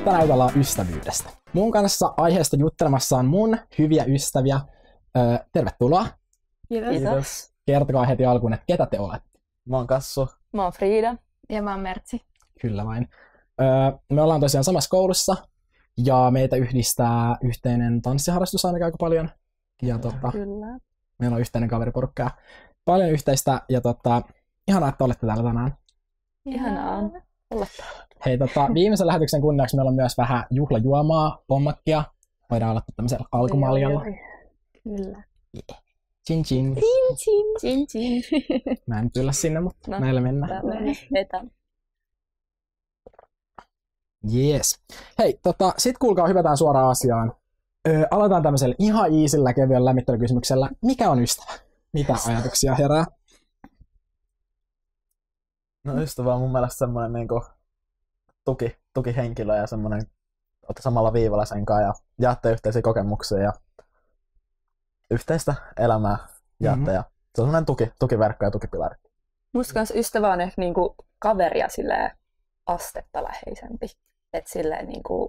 Tänään jutellaan ystävyydestä. Mun kanssa aiheesta juttelemassa on mun hyviä ystäviä. Tervetuloa. Kiitos. Kertokaa heti alkuun, että ketä te olette. Mä oon Kassu. Mä oon Friida. Ja mä oon Mertsi. Kyllä vain. Me ollaan tosiaan samassa koulussa ja meitä yhdistää yhteinen tanssiharrastus ainakin aika paljon. Ja Kyllä. meillä on yhteinen kaveriporukka ja paljon yhteistä ja ihanaa, että olette täällä tänään. Ihanaa olla täällä. Hei, viimeisen lähetyksen kunniaksi meillä on myös vähän juhlajuomaa, pommakkia. Voidaan aloittaa tämmöisellä alkumaljalla. Kyllä. Yeah. Chin chin. Chin chin. Mä en nyt yllä sinne, mutta No, näillä mennään. Vetän. Yes. Hei, sit kuulkaa, hypätään suoraan asiaan. Aloitetaan tämmöisellä ihan easyllä, kevyellä lämmittelykysymyksellä. Mikä on ystävä? Mitä ajatuksia herää? No ystävä on mun mielestä semmoinen niinku tukihenkilö ja semmoinen, olette samalla viivalla sen kanssa ja jaatte yhteisiä kokemuksia ja yhteistä elämää jaatte. Ja se on semmoinen tukiverkko ja tukipilari. Musta kans ystävä on ehkä niinku kaveria silleen astetta läheisempi. Et silleen niinku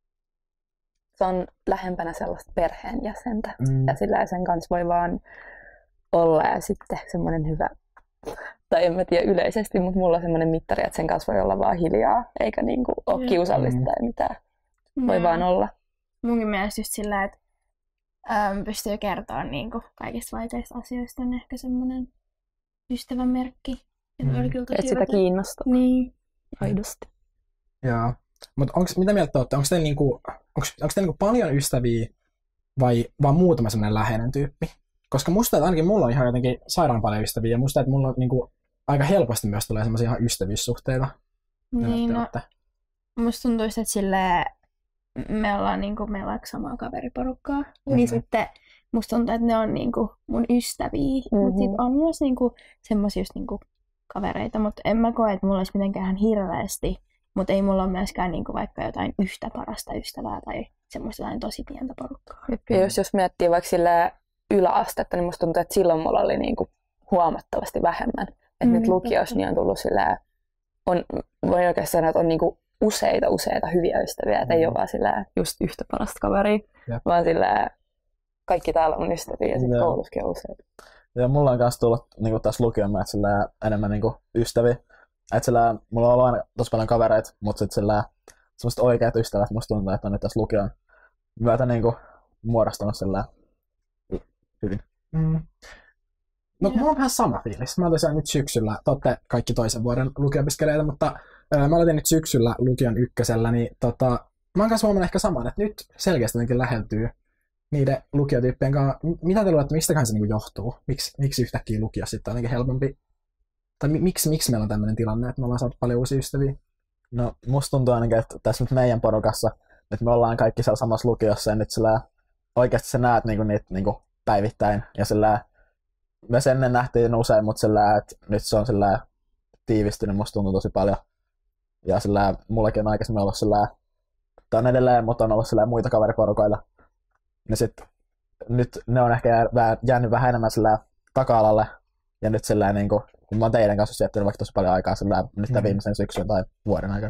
se on lähempänä sellaista perheenjäsentä. Ja silleen sen kanssa voi vaan olla ja sitten semmoinen hyvä, tai en mä tiedä yleisesti, mutta mulla on semmoinen mittari, että sen kanssa voi olla vaan hiljaa, eikä niinku ole kiusallista tai mitään. Voi vaan olla. Munkin mielestä just sillä, että pystyy kertoa niinku kaikista vaikeista asioista, on ehkä semmoinen ystävän merkki. Että sitä kiinnostaa. Niin. Aidosti. Joo. Mutta mitä mieltä te olette? Onko teillä niinku paljon ystäviä vai vaan muutama semmoinen läheinen tyyppi? Koska musta, että ainakin mulla on ihan jotenkin sairaan paljon ystäviä ja musta, että mulla on niinku aika helposti myös tulee semmoisia ihan ystävyyssuhteita. Niin, no, musta tuntuu, että silleen, meillä on samaa kaveriporukkaa, niin sitten musta tuntuu, että ne on niinku mun ystäviä, mutta sit on myös niinku semmosia just niinku kavereita, mutta en mä koe, että mulla olisi mitenkään hirveästi, mutta ei mulla ole myöskään niinku vaikka jotain yhtä parasta ystävää tai semmoista jotain tosi pientä porukkaa. Ja jos miettii vaikka silleen yläastetta, niin musta tuntuu, että silloin mulla oli niinku huomattavasti vähemmän. Että nyt lukiossa niin on tullut silleen, voi oikeasti sanoa, että on niinku useita hyviä ystäviä, että ei ole vaan silleen just yhtä parasta kaveria, vaan silleen kaikki täällä on ystäviä ja sitten koulussakin on useita. Ja mulla on myös tullut niinku tässä lukion myötä enemmän niinku ystäviä. Että mulla on ollut aina tosi paljon kavereita, mutta sitten semmoiset oikeat ystävät musta tuntuu, että on nyt tässä lukion myötä niinku muodostunut hyvin. No mulla on vähän sama fiilis. Mä aloitin nyt syksyllä, te olette kaikki toisen vuoden lukio-opiskelijoita, mutta mä aloitin nyt syksyllä lukion ykkösellä, niin mä oon kanssa huomannut ehkä saman, että nyt selkeästi jotenkin läheltyy niiden lukiotyyppien kanssa. Mitä te luulette, mistäköhän se niinku johtuu? Miksi yhtäkkiä lukio sitten on jotenkin helpompi? Tai miksi meillä on tämmöinen tilanne, että me ollaan saatu paljon uusia ystäviä? No musta tuntuu ainakin, että tässä nyt meidän porukassa, että me ollaan kaikki siellä samassa lukiossa ja nyt oikeasti sä näet niitä päivittäin ja me ennen nähtiin usein, mutta että nyt se on tiivistynyt, musta tuntuu tosi paljon. Ja mullakin on aikaisemmin ollut tää on edelleen, mutta on ollut muita kaveriporukoita. Ja nyt ne on ehkä jäänyt vähän enemmän taka-alalle. Ja nyt kun mä oon teidän kanssa viettänyt vaikka tosi paljon aikaa nyt tämän viimeisen syksyn tai vuoden aikana.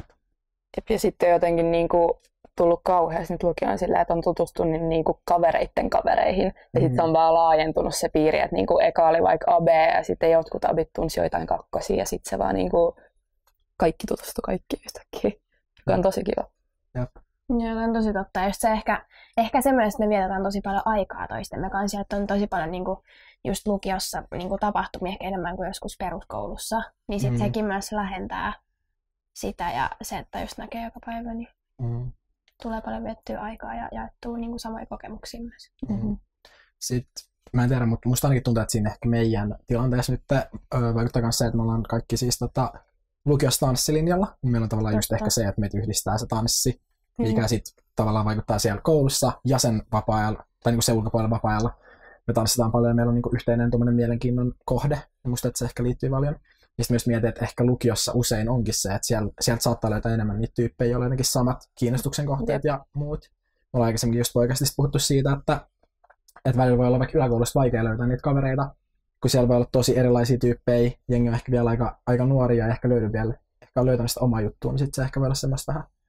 Ja sitten jotenkin niinku tullut kauheasti nyt lukioon silleen, että on tutustunut niinku kavereitten kavereihin. Ja sitten se on vaan laajentunut se piiri, että niinku eka oli vaikka AB ja sitten jotkut abit tunsi joitain kakkosia ja sitten se vaan niinku kaikki tutustui kaikkiin yhtäkkiä. Joka on tosi kiva. Joo, se on tosi totta. Just se ehkä semmoinen, että me vietetään tosi paljon aikaa toistemme kanssa, että on tosi paljon niinku just lukiossa niinku tapahtumia ehkä enemmän kuin joskus peruskoulussa. Niin sitten sekin myös lähentää sitä ja se, että just näkee joka päivä, niin tulee paljon viettyä aikaa ja jaettua niinku samoja kokemuksia myös. Sitten, mä en tiedä, mutta musta ainakin tuntuu, että siinä ehkä meidän tilanteessa nyt vaikuttaa myös se, että me ollaan kaikki siis lukiossa tanssilinjalla. Meillä on tavallaan just ehkä se, että meitä yhdistää se tanssi, mikä sitten tavallaan vaikuttaa siellä koulussa ja sen vapaa-ajalla, tai niinku sen ulkopuolella vapaa-ajalla. Me tanssitaan paljon ja meillä on niinku yhteinen tuommoinen mielenkiinnon kohde. Ja musta, että se ehkä liittyy paljon. Ja sitten myös mietin, että ehkä lukiossa usein onkin se, että sieltä saattaa löytää enemmän niitä tyyppejä, joilla on jotenkin samat kiinnostuksen kohteet ja muut. Me ollaan aikaisemmin just oikeasti puhuttu siitä, että välillä voi olla vaikka yläkoulussa vaikea löytää niitä kavereita, kun siellä voi olla tosi erilaisia tyyppejä, jengi on ehkä vielä aika nuoria ja ehkä on löytänyt sitä omaa juttua, niin sitten se ehkä voi olla semmoista vähän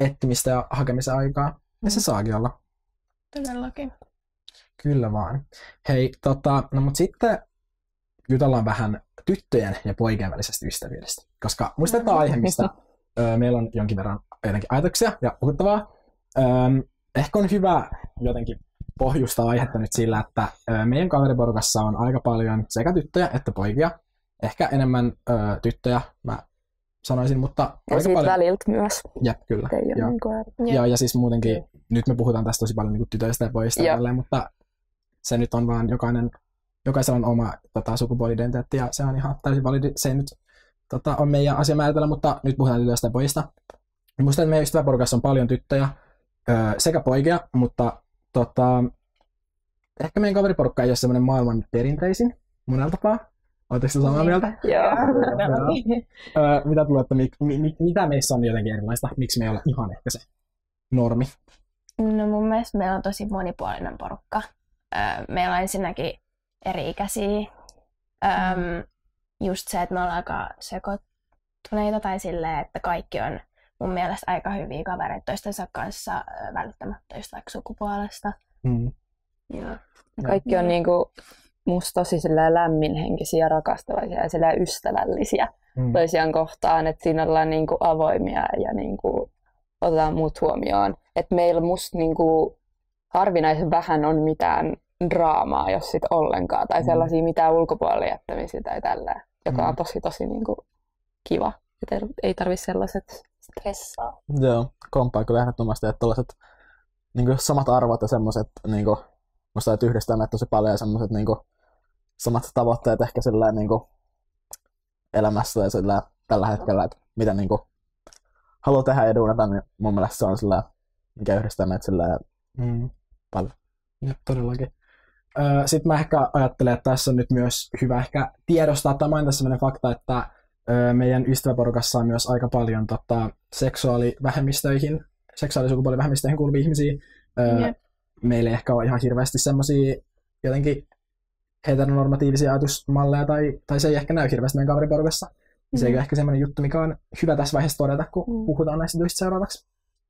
etsimistä ja hakemisen aikaa. Ja se saakin olla. Todellakin. Kyllä vaan. Hei, no mut sitten jutellaan vähän tyttöjen ja poikien välisestä ystävyydestä. Koska muistetaan aihe, mistä meillä on jonkin verran jotenkin ajatuksia ja puhuttavaa. Ehkä on hyvä jotenkin pohjustaa aihetta nyt sillä, että meidän kaveriporukassa on aika paljon sekä tyttöjä että poikia. Ehkä enemmän tyttöjä, mä sanoisin, mutta ja aika siitä paljon väliltä myös. Jep, kyllä. Ja siis muutenkin, nyt me puhutaan tästä tosi paljon niin kuin tytöistä ja pojista tälleen, mutta se nyt on vaan jokaisella on oma sukupuoli-identiteetti ja se on ihan täysin validi. Se ei nyt on meidän asia määritellä, mutta nyt puhutaan tytöistä ja pojista. Muistan, että meidän ystäväporukassa on paljon tyttöjä sekä poikia, mutta ehkä meidän kaveriporukka ei ole semmoinen maailman perinteisin monella tapaa. Oletteko te samaa mieltä? Joo. Mitä tulee, että mitä meissä on jotenkin erilaista? Miksi me ei ole ihan ehkä se normi? No mun mielestä meillä on tosi monipuolinen porukka. Meillä on ensinnäkin eri-ikäisiä. Just se, että me ollaan aika sekoittuneita tai silleen, että kaikki on mun mielestä aika hyviä kavereita toistensa kanssa välittämättä just vaikka sukupuolesta. Ja kaikki on niinku musta tosi lämminhenkisiä, rakastavaisia ja ystävällisiä toisiaan kohtaan, että siinä ollaan niinku avoimia ja niinku otetaan muut huomioon. Että meillä musta niinku harvinaisen vähän on mitään draamaa, jos sit ollenkaan, tai sellaisia mitään ulkopuolelle jättämisiä tai tällä, joka on tosi niinku kiva. Et ei tarvitse sellaiset stressaa. Joo, komppaa kyllä ehdottomasti, että tällaiset niinku samat arvot ja semmoiset niinku musta yhdistää meitä tosi paljon ja semmoiset niinku samat tavoitteet ehkä sillä niinku elämässä ja sillä tällä hetkellä, että mitä niinku haluaa tehdä ja duunata, niin mun mielestä se on sillä, mikä yhdistää meitä sillä paljon. Ja todellakin. Sitten mä ehkä ajattelen, että tässä on nyt myös hyvä ehkä tiedostaa tai mainita sellainen fakta, että meidän ystäväporukassa on myös aika paljon seksuaalisukupuolivähemmistöihin kuuluvia ihmisiä. Meillä ei ehkä ole ihan hirveästi semmoisia jotenkin heteronormatiivisia ajatusmalleja, tai se ei ehkä näy hirveästi meidän kaveriporukassa. Se ei ole ehkä semmoinen juttu, mikä on hyvä tässä vaiheessa todeta, kun puhutaan näistä jutuista seuraavaksi.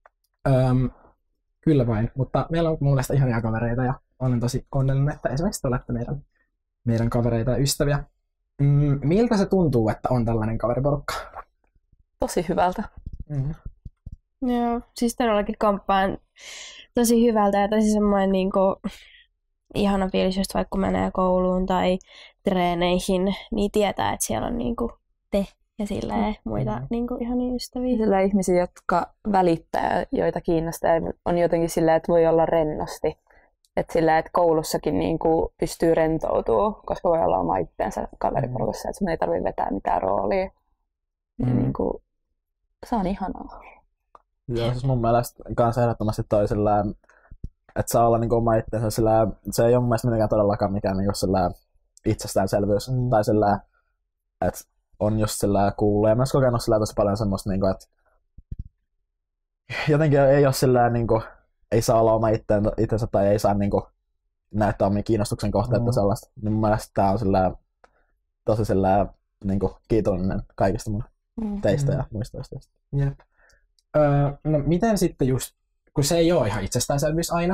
Kyllä vain, mutta meillä on mun mielestä ihania kavereita ja olen tosi onnellinen, että esimerkiksi te olette meidän kavereita ja ystäviä. Miltä se tuntuu, että on tällainen kaveriporukka? Tosi hyvältä. Joo, siis todellakin komppaan tosi hyvältä ja tosi semmoinen niinku ihana fiilis, just vaikka kun menee kouluun tai treeneihin, niin tietää, että siellä on niinku te ja silleen muita niinku ihania ystäviä. Sillä ihmisiä, jotka välittää, joita kiinnostaa, on jotenkin silleen, että voi olla rennosti. Että sillä, että koulussakin niinku pystyy rentoutumaan, koska voi olla oma itteensä kaveriporukassa, että sun ei tarvitse vetää mitään roolia. Ja niinku, se on ihanaa. Joo, siis mun mielestä kanssa ehdottomasti toi sillä, että saa olla niinku oma itteensä sillä, se ei ole mun mielestä mitenkään todellakaan mikään niinku sillä itsestäänselvyys. Tai sillä, että on just sillä kuullut ja myös kokenut sillä tosi paljon semmoista, niinku, että jotenkin ei ole sillä niinku, ei saa olla oma itsensä tai ei saa niinku näyttää omia kiinnostuksen kohteita sellaista. Niin mun mielestä tää on sillä, tosi sillä, niinku, kiitollinen kaikista mun teistä ja muista teistä. Jep. No miten sitten just, kun se ei ole ihan itsestäänselvyys aina,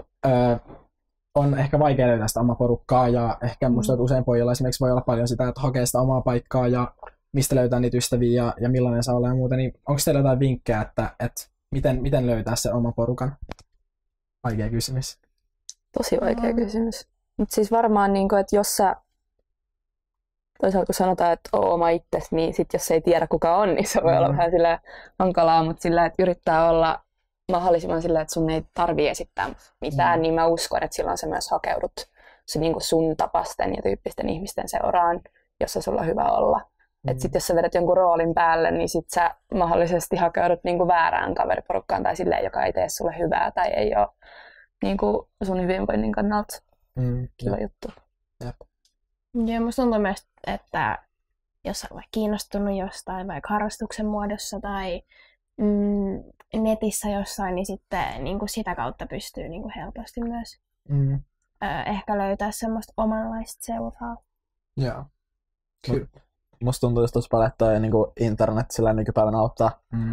on ehkä vaikea löytää sitä omaa porukkaa ja ehkä musta usein pojilla esimerkiksi voi olla paljon sitä, että hakee sitä omaa paikkaa ja mistä löytää niitä ystäviä ja millainen saa olla ja muuta, niin onko teillä jotain vinkkejä, että miten löytää sen oman porukan? Vaikea kysymys. Tosi vaikea kysymys. Mutta siis varmaan, että jos sä toisaalta kun sanotaan, että oo oma itsesi, niin sit jos ei tiedä kuka on, niin se voi olla vähän sillä hankalaa, mutta sillä, että yrittää olla mahdollisimman sillä, että sun ei tarvitse esittää mitään, niin mä uskon, että silloin sä myös hakeudut se niin kuin sun tapasten ja tyyppisten ihmisten seuraan, jossa sulla on hyvä olla. Että sit jos sä vedät jonkun roolin päälle, niin sit sä mahdollisesti hakeudut niin kuin väärään kaveriporukkaan tai silleen, joka ei tee sulle hyvää tai ei ole niin kuin sun hyvinvoinnin kannalta kiva juttu. Jep. Ja musta tuntuu myös, että jos olet kiinnostunut jostain vaikka harrastuksen muodossa tai netissä jossain, niin sitten niin kuin sitä kautta pystyy niin kuin helposti myös ehkä löytää semmoista omanlaista seuraa. Joo. Musta tuntuu tosi paljon, että niin kuin internet sillä nykypäivänä auttaa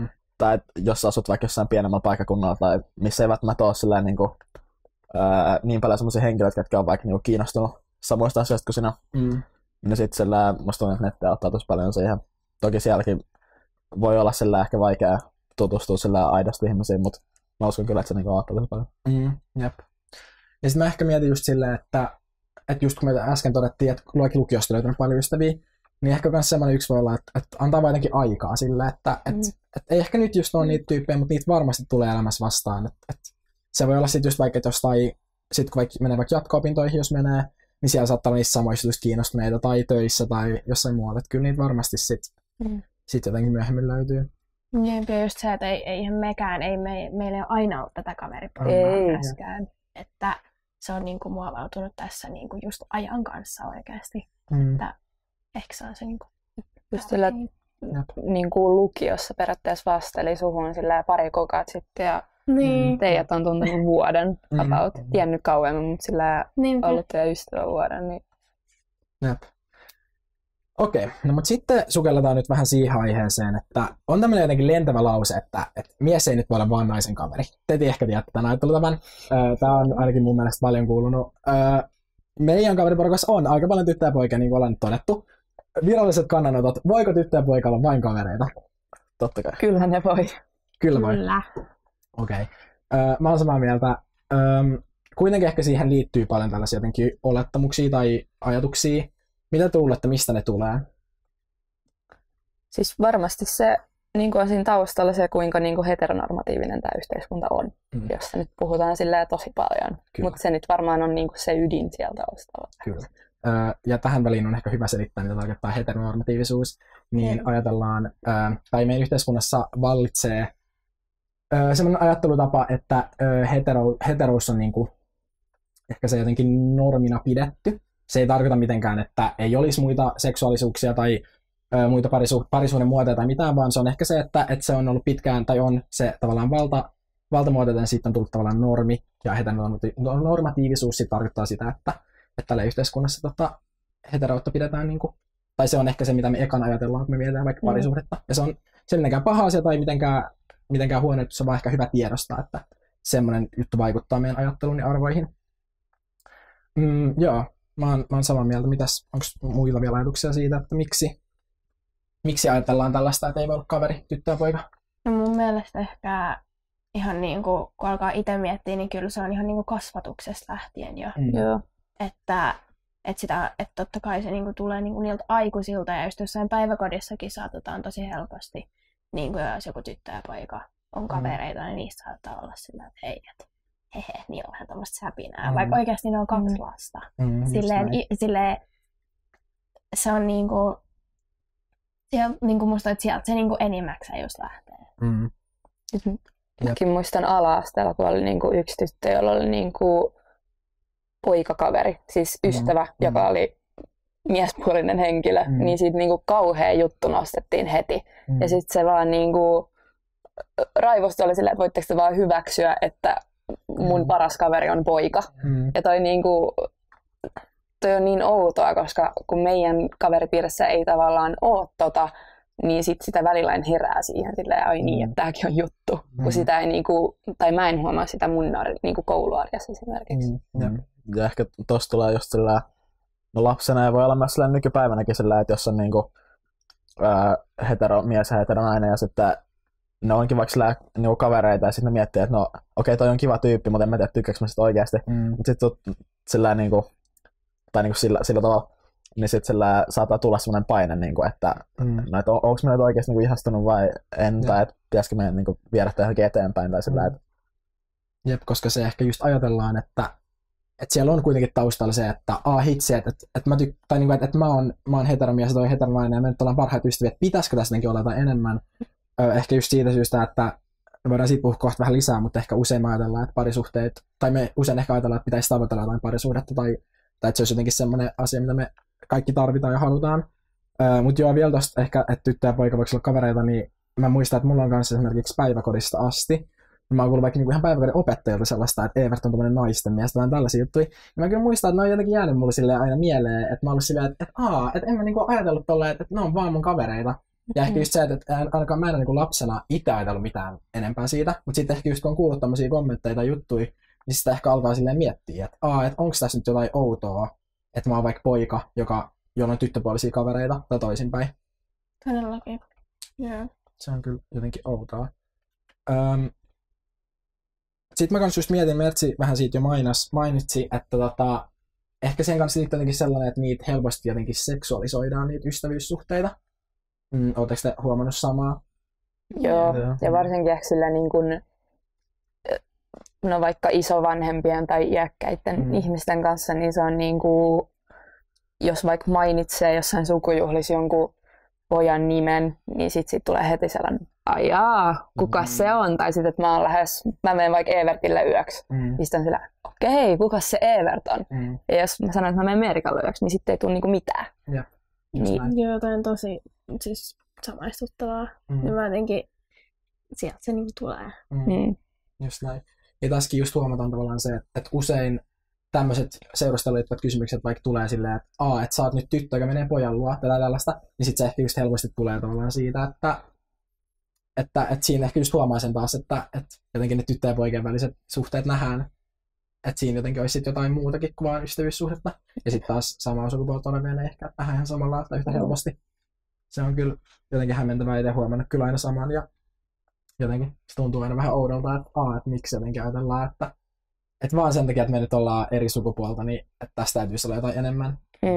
tai jos sä asut vaikka jossain pienemmällä paikkakunnalla tai missä ei välttämättä ole silleen, niin paljon semmoisia henkilöitä, jotka on vaikka kiinnostunut samoista asioista kuin sinä. Niin sitten musta tuntuu, että netti auttaa tosi paljon siihen. Toki sielläkin voi olla ehkä vaikea tutustua aidosti ihmisiin, mutta mä uskon kyllä, että se auttaa tosi paljon. Jep. Ja sitten mä ehkä mietin just silleen, että just kun me äsken todettiin, että lukiosta löytynyt paljon ystäviä, niin ehkä myös semmoinen yksi voi olla, että antaa vaan jotenkin aikaa silleen, että ei ehkä nyt just ole niitä tyyppejä, mutta niitä varmasti tulee elämässä vastaan. Että se voi olla sitten just vaikka, että sit kun menee vaikka jatko-opintoihin, jos menee, niin siellä saattaa olla niissä samoissa just kiinnostuneita tai töissä tai jossain muualla. Että kyllä niitä varmasti sit jotenkin myöhemmin löytyy. Jep, ja just se, että eihän mekään, meillä ei ole aina ollut tätä kaveriporukkaa myöskään. Että se on niinku muovautunut tässä niinku just ajan kanssa oikeasti. Että ehkä se on se niinku just sillä, niinku lukiossa periaatteessa vasteli suhun sillä pari kuukautta sitten ja teidät on tuntenut vuoden about. Tiennyt kauemmin, mutta sillä ollut teidän ystävä vuoden. Niin. Jep. Okei, no mutta sitten sukelletaan nyt vähän siihen aiheeseen, että on tämmöinen jotenkin lentävä lause, että mies ei nyt voi olla vaan naisen kaveri. Te ehkä tiedätte tämän ajattelutavan. Tämä on ainakin mun mielestä paljon kuulunut. Meidän kaveriporukassa on aika paljon tyttöjä ja poikia, niin kuin ollaan nyt todettu. Viralliset kannanotot, voiko tyttö ja poika olla vain kavereita? Totta kai. Kyllä ne voi. Kyllä voi. Okei. Mä oon samaa mieltä. Kuitenkin ehkä siihen liittyy paljon tällaisia jotenkin olettamuksia tai ajatuksia. Mitä te luulette, mistä ne tulee? Siis varmasti se niin on siinä taustalla se, kuinka niin heteronormatiivinen tämä yhteiskunta on, josta nyt puhutaan silleen tosi paljon. Mutta se nyt varmaan on niin se ydin sieltä taustalla. Kyllä. Ja tähän väliin on ehkä hyvä selittää, mitä tarkoittaa heteronormatiivisuus. Niin ajatellaan, tai meidän yhteiskunnassa vallitsee sellainen ajattelutapa, että heterous on niin kuin, ehkä se jotenkin normina pidetty. Se ei tarkoita mitenkään, että ei olisi muita seksuaalisuuksia tai muita parisuuden muotoja tai mitään, vaan se on ehkä se, että se on ollut pitkään, tai on se tavallaan valtamuoto, joten sitten on tullut tavallaan normi, ja heteronormatiivisuus sitten tarkoittaa sitä, että tällä yhteiskunnassa heteroutta pidetään, niin kuin, tai se on ehkä se, mitä me ekan ajatellaan, kun me mietitään vaikka parisuhdetta, ja se on mitenkään paha asia tai mitenkään huono, se on vaan ehkä hyvä tiedostaa, että semmoinen juttu vaikuttaa meidän ajatteluun ja arvoihin. Joo. Mä oon samaa mieltä. Onko muilla vielä ajatuksia siitä, että miksi ajatellaan tällaista, että ei voi olla kaveri, tyttö ja poika? No mun mielestä ehkä ihan niin kuin, kun alkaa itse miettiä, niin kyllä se on ihan niin kuin kasvatuksesta lähtien jo. Joo. Että totta kai se niin kuin tulee niin kuin niiltä aikuisilta ja just jossain päiväkodissakin saatetaan tosi helposti, niin kuin jos joku tyttö ja poika on kavereita, niin niistä saattaa olla sillä, että hei, niillä on vähän tämmöistä säpinää, vaikka oikeasti ne on 2 lasta. Silleen, se on niinku, musta, että sieltä se niinku enimmäkseen just lähtee. Mäkin muistan ala-asteella, kun oli niinku yksi tyttö, jolla oli niinku poikakaveri, siis ystävä, joka oli miespuolinen henkilö, niin siitä niinku kauhea juttu nostettiin heti. Ja sitten se vaan niinku raivosti oli silleen, että voitteko te vaan hyväksyä, että mun paras kaveri on poika. Ja toi on niin outoa, koska kun meidän kaveripiirissä ei tavallaan ole niin sit sitä välillä herää siihen silleen, ai niin, että tääkin on juttu. Kun sitä ei tai mä en huomaa sitä mun kouluarjessa esimerkiksi. Ja ehkä tossa tulee just sillä, no lapsena ja voi olla myös nykypäivänäkin sillä, että jos on heteromies ja heteronainen ja sitten ne onkin vaikka kavereita ja sitten ne miettii, että no okei, toi on kiva tyyppi, mutta en mä tiedä tykkääkö mä sitä oikeasti. Mutta sitten sillä sillä tavalla, niin sitten sillä saattaa tulla semmoinen paine, että no, et onko mä nyt oikeasti ihastunut vai en, tai että pitäisikö me viedä johonkin eteenpäin tai sillä. Jep, koska se ehkä just ajatellaan, että siellä on kuitenkin taustalla se, että hitsi, että mä oon heteromies ja toi heteronainen ja me nyt ollaan parhaita ystäviä, että pitäisikö tässä olla jotain enemmän. Ehkä just siitä syystä, että me voidaan siitä puhua kohta vähän lisää, mutta ehkä usein me ajatellaan, että parisuhteet, tai me usein ehkä ajatellaan, että pitäisi tavoitella jotain parisuhdetta, tai että se olisi jotenkin semmoinen asia, mitä me kaikki tarvitaan ja halutaan. Mutta joo, vielä tuosta ehkä, että tyttö ja poika voiko olla kavereita, niin mä muistan, että mulla on kanssa esimerkiksi päiväkodista asti. Mä oon kuullut vaikka ihan päiväkodin opettajilta sellaista, että Evert on tämmöinen naisten mies, tai tällaisia juttuja. Ja mä kyllä muistan, että ne on jotenkin jäänyt mulle silleen aina mieleen, että mä oon ollut silleen, että en mä ajatellut tolleen, että ne on vaan mun kavereita. Ja ehkä just se, että ainakaan mä en niin lapsena itse ajatellut mitään enempää siitä, mutta sitten ehkä just kun on kuullut tämmöisiä kommentteja tai juttuja, niin sitä ehkä alkaa silleen miettiä, että onko tässä nyt jotain outoa, että mä oon vaikka poika, jolla on tyttöpuolisia kavereita tai toisinpäin. Todellakin. Joo. Se on kyllä jotenkin outoa. Sitten mä kanssa just mietin, Mertsi vähän siitä jo mainitsi, että ehkä sen kanssa liittyy jotenkin sellainen, että niitä helposti jotenkin seksuaalisoidaan, niitä ystävyyssuhteita. Oletteko te huomannut samaa? Joo, ja varsinkin ehkä sillä niin kuin, no vaikka isovanhempien tai iäkkäiden ihmisten kanssa, niin se on niin kuin, jos vaikka mainitsee jossain sukujuhlissa jonkun pojan nimen, niin sit tulee heti sellainen, ajaa, kuka se on? Tai sitten, että mä menen vaikka Evertille yöksi. Niin sitten on sillä, okei, kuka se Evert on? Ja jos mä sanon, että mä menen Meerikalle yöksi, niin sitten ei tule niinku mitään. Niin. Joo, toi on tosi siis samaistuttavaa. Niin mä jotenkin, sieltä se niinku tulee. Just näin. Ja tässäkin just huomataan tavallaan se, että usein tämmöiset seurusteluun liittyvät kysymykset vaikka tulee silleen, että sä oot nyt tyttö, joka menee pojan luo, tai tällaista, niin sit se ehkä just helposti tulee tavallaan siitä, että siinä ehkä just huomaa sen taas, että jotenkin ne tyttö- ja poikien väliset suhteet nähdään, että siinä jotenkin olisi sit jotain muutakin kuin vain ystävyyssuhdetta. Ja sitten taas samaa sukupuolta olevien ei ehkä vähän ihan samanlaista yhtä helposti. Se on kyllä jotenkin hämmentävää, itse huomannut kyllä aina saman, ja jotenkin se tuntuu aina vähän oudolta, että miksi jotenkin ajatellaan, että vaan sen takia, että me nyt ollaan eri sukupuolta, niin että tästä täytyisi olla jotain enemmän.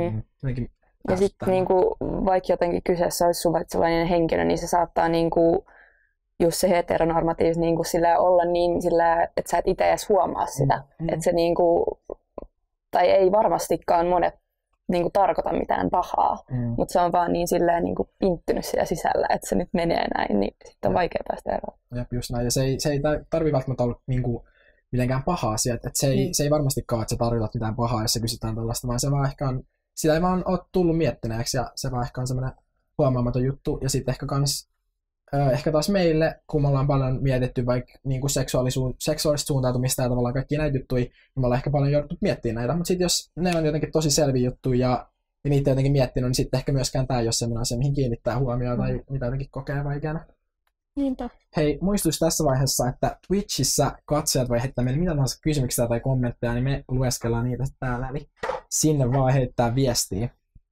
Ja sitten niinku, vaikka jotenkin kyseessä olisi suvaitsevainen henkilö, niin se saattaa niinku, just se heteronormatiivisesti niinku, sillä olla niin, sillä, että sä et itse edes huomaa sitä. Että se niinku, tai ei varmastikaan monet niinku, tarkoita mitään pahaa, mutta se on vaan niin silleen, niinku, pinttynyt siellä sisällä, että se nyt menee näin, niin sitten on vaikea päästä eroon. Jep, just näin. Ja se ei tarvitse välttämättä olla niinku, mitenkään paha asia. Että se ei varmastikaan, että sä tarkoitat mitään pahaa, jos se kysytään tällaista, vaan se vaan ehkä on, sitä ei vaan ole tullut miettineeksi, ja se vaan ehkä on semmoinen huomaamaton juttu. Ja sitten ehkä taas meille, kun me ollaan paljon mietitty vaikka niin seksuaalista suuntautumista ja tavallaan kaikkia näitä juttuja, niin me ollaan ehkä paljon jouduttu miettimään näitä. Mutta sitten jos ne on jotenkin tosi selviä juttuja ja niitä jotenkin miettinyt, niin sitten ehkä myöskään tämä ei ole sellainen asia, mihin kiinnittää huomioon tai mitä jotenkin kokee vaikeana. Niinpä. Hei, muistuisi tässä vaiheessa, että Twitchissä katsojat voi heittää meille mitä tahansa kysymyksiä tai kommentteja, niin me lueskellaan niitä täällä, eli sinne vaan heittää viestiä.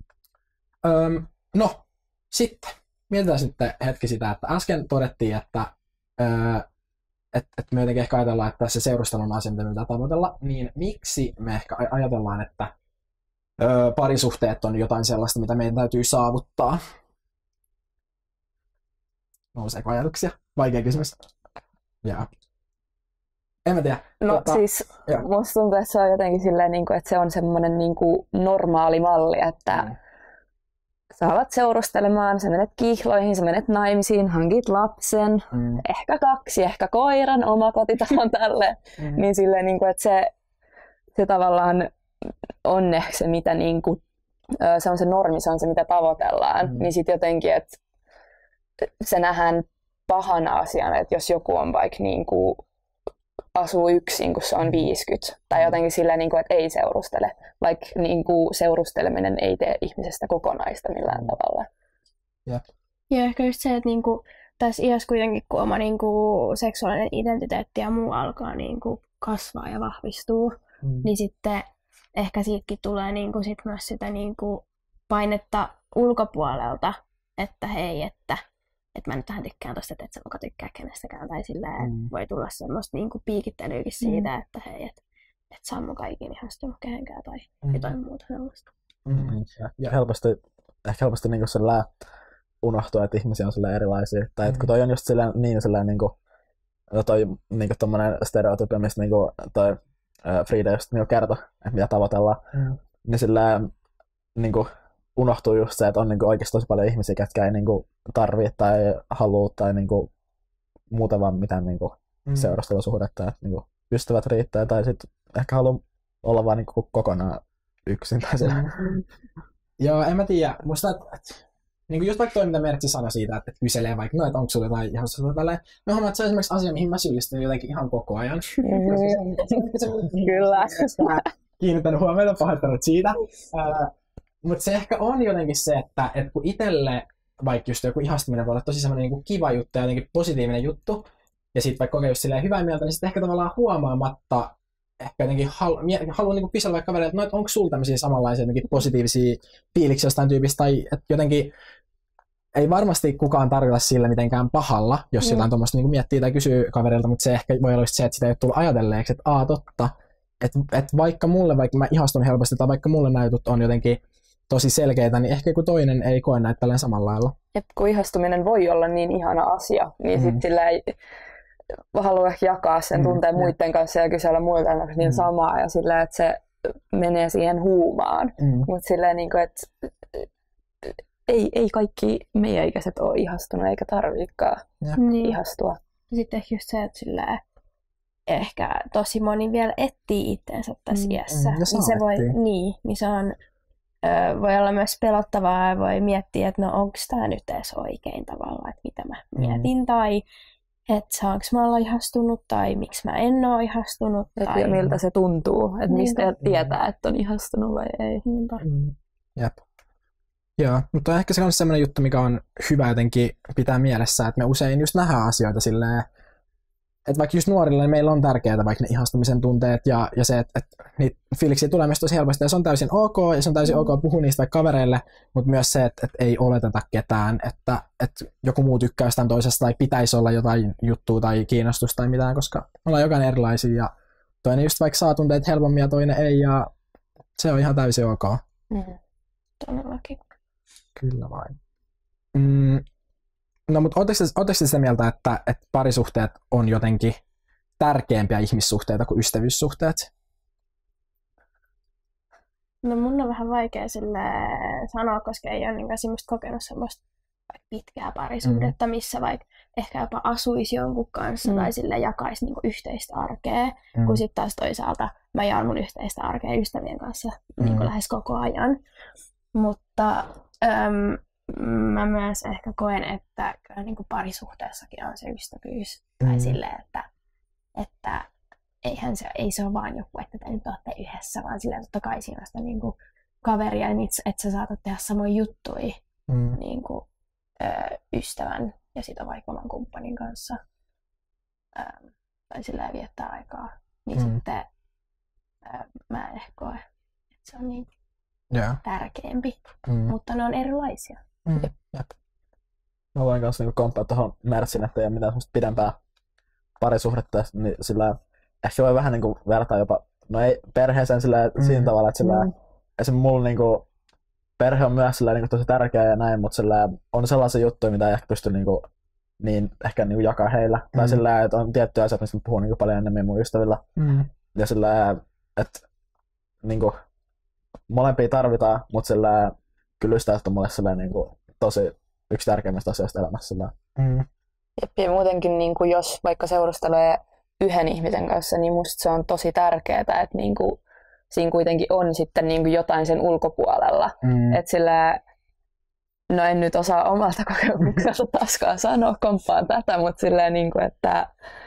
No, sitten. Mietitään sitten hetki sitä, että äsken todettiin, että me jotenkin ehkä ajatellaan, että se seurustelu on asia, mitä me pitää tavoitella, niin miksi me ehkä ajatellaan, että parisuhteet on jotain sellaista, mitä meidän täytyy saavuttaa? Nouseeko ajatuksia? Vaikea kysymys. Jaa. En mä tiedä. No siis musta tuntuu, että se on jotenkin silleen, että se on semmoinen normaali malli, että sä alat seurustelemaan, sä menet kihloihin, sä menet naimisiin, hankit lapsen, ehkä 2, ehkä koiran, omakotitalon tälle. Niin silleen, että se tavallaan on ehkä se, mitä se on se normi, se on se, mitä tavoitellaan. Niin sit jotenkin, että se nähdään pahana asiana, että jos joku on vaikka asuu yksin, kun se on 50, tai jotenkin silleen, että ei seurustele, vaikka seurusteleminen ei tee ihmisestä kokonaista millään tavalla. Ja ehkä just se, että tässä iässä kuitenkin, kun oma seksuaalinen identiteetti ja muu alkaa kasvaa ja vahvistuu, niin sitten ehkä siitäkin tulee sit myös sitä painetta ulkopuolelta, että hei, että mä nyt vähän tykkään tosta, että et sä muka tykkää kenestäkään, tai silleen voi tulla semmoista piikittelyäkin siitä, että hei, et sä oon muka ikinä ihastunut kehenkään tai jotain muuta sellaista. Ja helposti sellainen unohtuu, että ihmisiä on sellainen erilaisia. Tai että kun toi on just sellainen tommonen stereotypia, mistä toi Frida just kertoi, että mitä tavoitellaan, niin silleen unohtuu just se, että on oikeasti tosi paljon ihmisiä, jotka ei tarvii tai halua tai muuta vaan mitään seurustelusuhdetta. Että ystävät riittää tai sitten ehkä haluaa olla vaan kokonaan yksin. Tai Joo, en mä tiedä. Musta, just vaikka toi, mitä Mertsi sanoi siitä, että kyselee vaikka, että onko sulla jotain ihan tälleen. Mä huomaan, että se on esimerkiksi asia, mihin mä syyllistyn jotenkin ihan koko ajan. Kyllä. Kiinnittänyt huomiota, pahoittanut siitä. Mutta se ehkä on jotenkin se, että kun itselle vaikka just joku ihastuminen voi olla tosi semmoinen niin kiva juttu ja jotenkin positiivinen juttu, ja sitten vaikka kokee just silleen hyvää mieltä, niin sitten ehkä tavallaan huomaamatta ehkä jotenkin haluan niin kysellä vaikka kavereilta, että onko sulla tämmöisiä samanlaisia positiivisia fiiliksiä jostain tyypistä, tai että jotenkin ei varmasti kukaan tarkoita sillä mitenkään pahalla, jos jotain tuommoista niin miettii tai kysyy kaverilta, mutta se ehkä voi olla se, että sitä ei ole tullut ajatelleeksi, että totta, että vaikka mä ihastun helposti tai vaikka mulle nämä jutut on jotenkin tosi selkeitä, niin ehkä joku toinen ei koe näitä tälleen samalla lailla. Et kun ihastuminen voi olla niin ihana asia, niin sitten sillä ei halua jakaa sen tunteen muiden kanssa ja kysellä muilta niin samaa ja sillä, että se menee siihen huumaan. Mutta silleen, niin että ei kaikki meidän ikäiset ole ihastunut eikä tarviikaan ihastua. Sitten ehkä just se, että sillä ehkä tosi moni vielä etsii itseensä tässä iässä. Se voi, niin se on, voi olla myös pelottavaa ja voi miettiä, että no onko tämä nyt edes oikein tavalla, että mitä mä mietin tai että saanko mä olla ihastunut tai miksi mä en ole ihastunut. Tai miltä se tuntuu, että mistä tietää, että on ihastunut vai ei. Jep. Joo, mutta ehkä se on sellainen juttu, mikä on hyvä jotenkin pitää mielessä, että me usein just nähdään asioita silleen, että vaikka just nuorilla niin meillä on tärkeää vaikka ne ihastumisen tunteet ja se, että niitä fiiliksiä tulee myös tosi helposti ja se on täysin ok ja se on täysin ok puhua niistä vaikka kavereille, mutta myös se, että ei oleteta ketään, että joku muu tykkää jostain toisesta tai pitäisi olla jotain juttua tai kiinnostusta tai mitään, koska me ollaan jokainen erilaisia ja toinen just vaikka saa tunteet helpommin ja toinen ei ja se on ihan täysin ok. Todellakin. Kyllä vain. No, mutta ootteko sitä mieltä, että parisuhteet on jotenkin tärkeämpiä ihmissuhteita kuin ystävyyssuhteet? No mun on vähän vaikea sille sanoa, koska ei ole niin semmoista kokenut semmoista pitkää parisuhdetta, missä vaikka ehkä jopa asuisi jonkun kanssa tai sille jakaisi niin yhteistä arkea, kun sitten taas toisaalta mä jaan mun yhteistä arkea ystävien kanssa niin lähes koko ajan. Mutta mä myös ehkä koen, että kyllä niin kuin parisuhteessakin on se ystävyys. Tai silleen, että ei se ole vaan joku, että te nyt olette yhdessä, vaan silleen totta kai siinä on sitä niin kuin kaveria, että sä saatat tehdä samoja juttuja niin kuin, ystävän ja sitä vaikka oman kumppanin kanssa. Tai silleen viettää aikaa. Niin sitten mä en ehkä koe, että se on niin tärkeämpi, mutta ne on erilaisia. Jep. Mä voin kanssa niinku komppaa tuohon Mertsin, että ei ole mitään semmoista pidempää parisuhdetta, niin sillä ehkä voi vähän niinku vertaa jopa, no ei perheeseen sillä siinä tavalla, että sillä esimerkiksi mulla niinku perhe on myös sillä niinku tosi tärkeä ja näin, mutta sillä on sellaisia juttuja, mitä ei ehkä pysty niinku niin ehkä niinku jakaa heillä. Tai sillä että on tiettyjä asioita, mistä mä puhun niinku paljon enemmän mun ystävillä. Ja sillä että niinku molempia tarvitaan, mutta sillä kyllä ystävät on mulle sillä niinku tosi yksi tärkeimmistä asioista elämässä. Ja muutenkin, niin kuin jos vaikka seurustelee yhden ihmisen kanssa, niin musta se on tosi tärkeää, että niin kuin, siinä kuitenkin on sitten niin kuin jotain sen ulkopuolella. Että sillä, no en nyt osaa omalta kokemukselta taaskaan sanoa, komppaan tätä, mutta silleen, niin kuin, että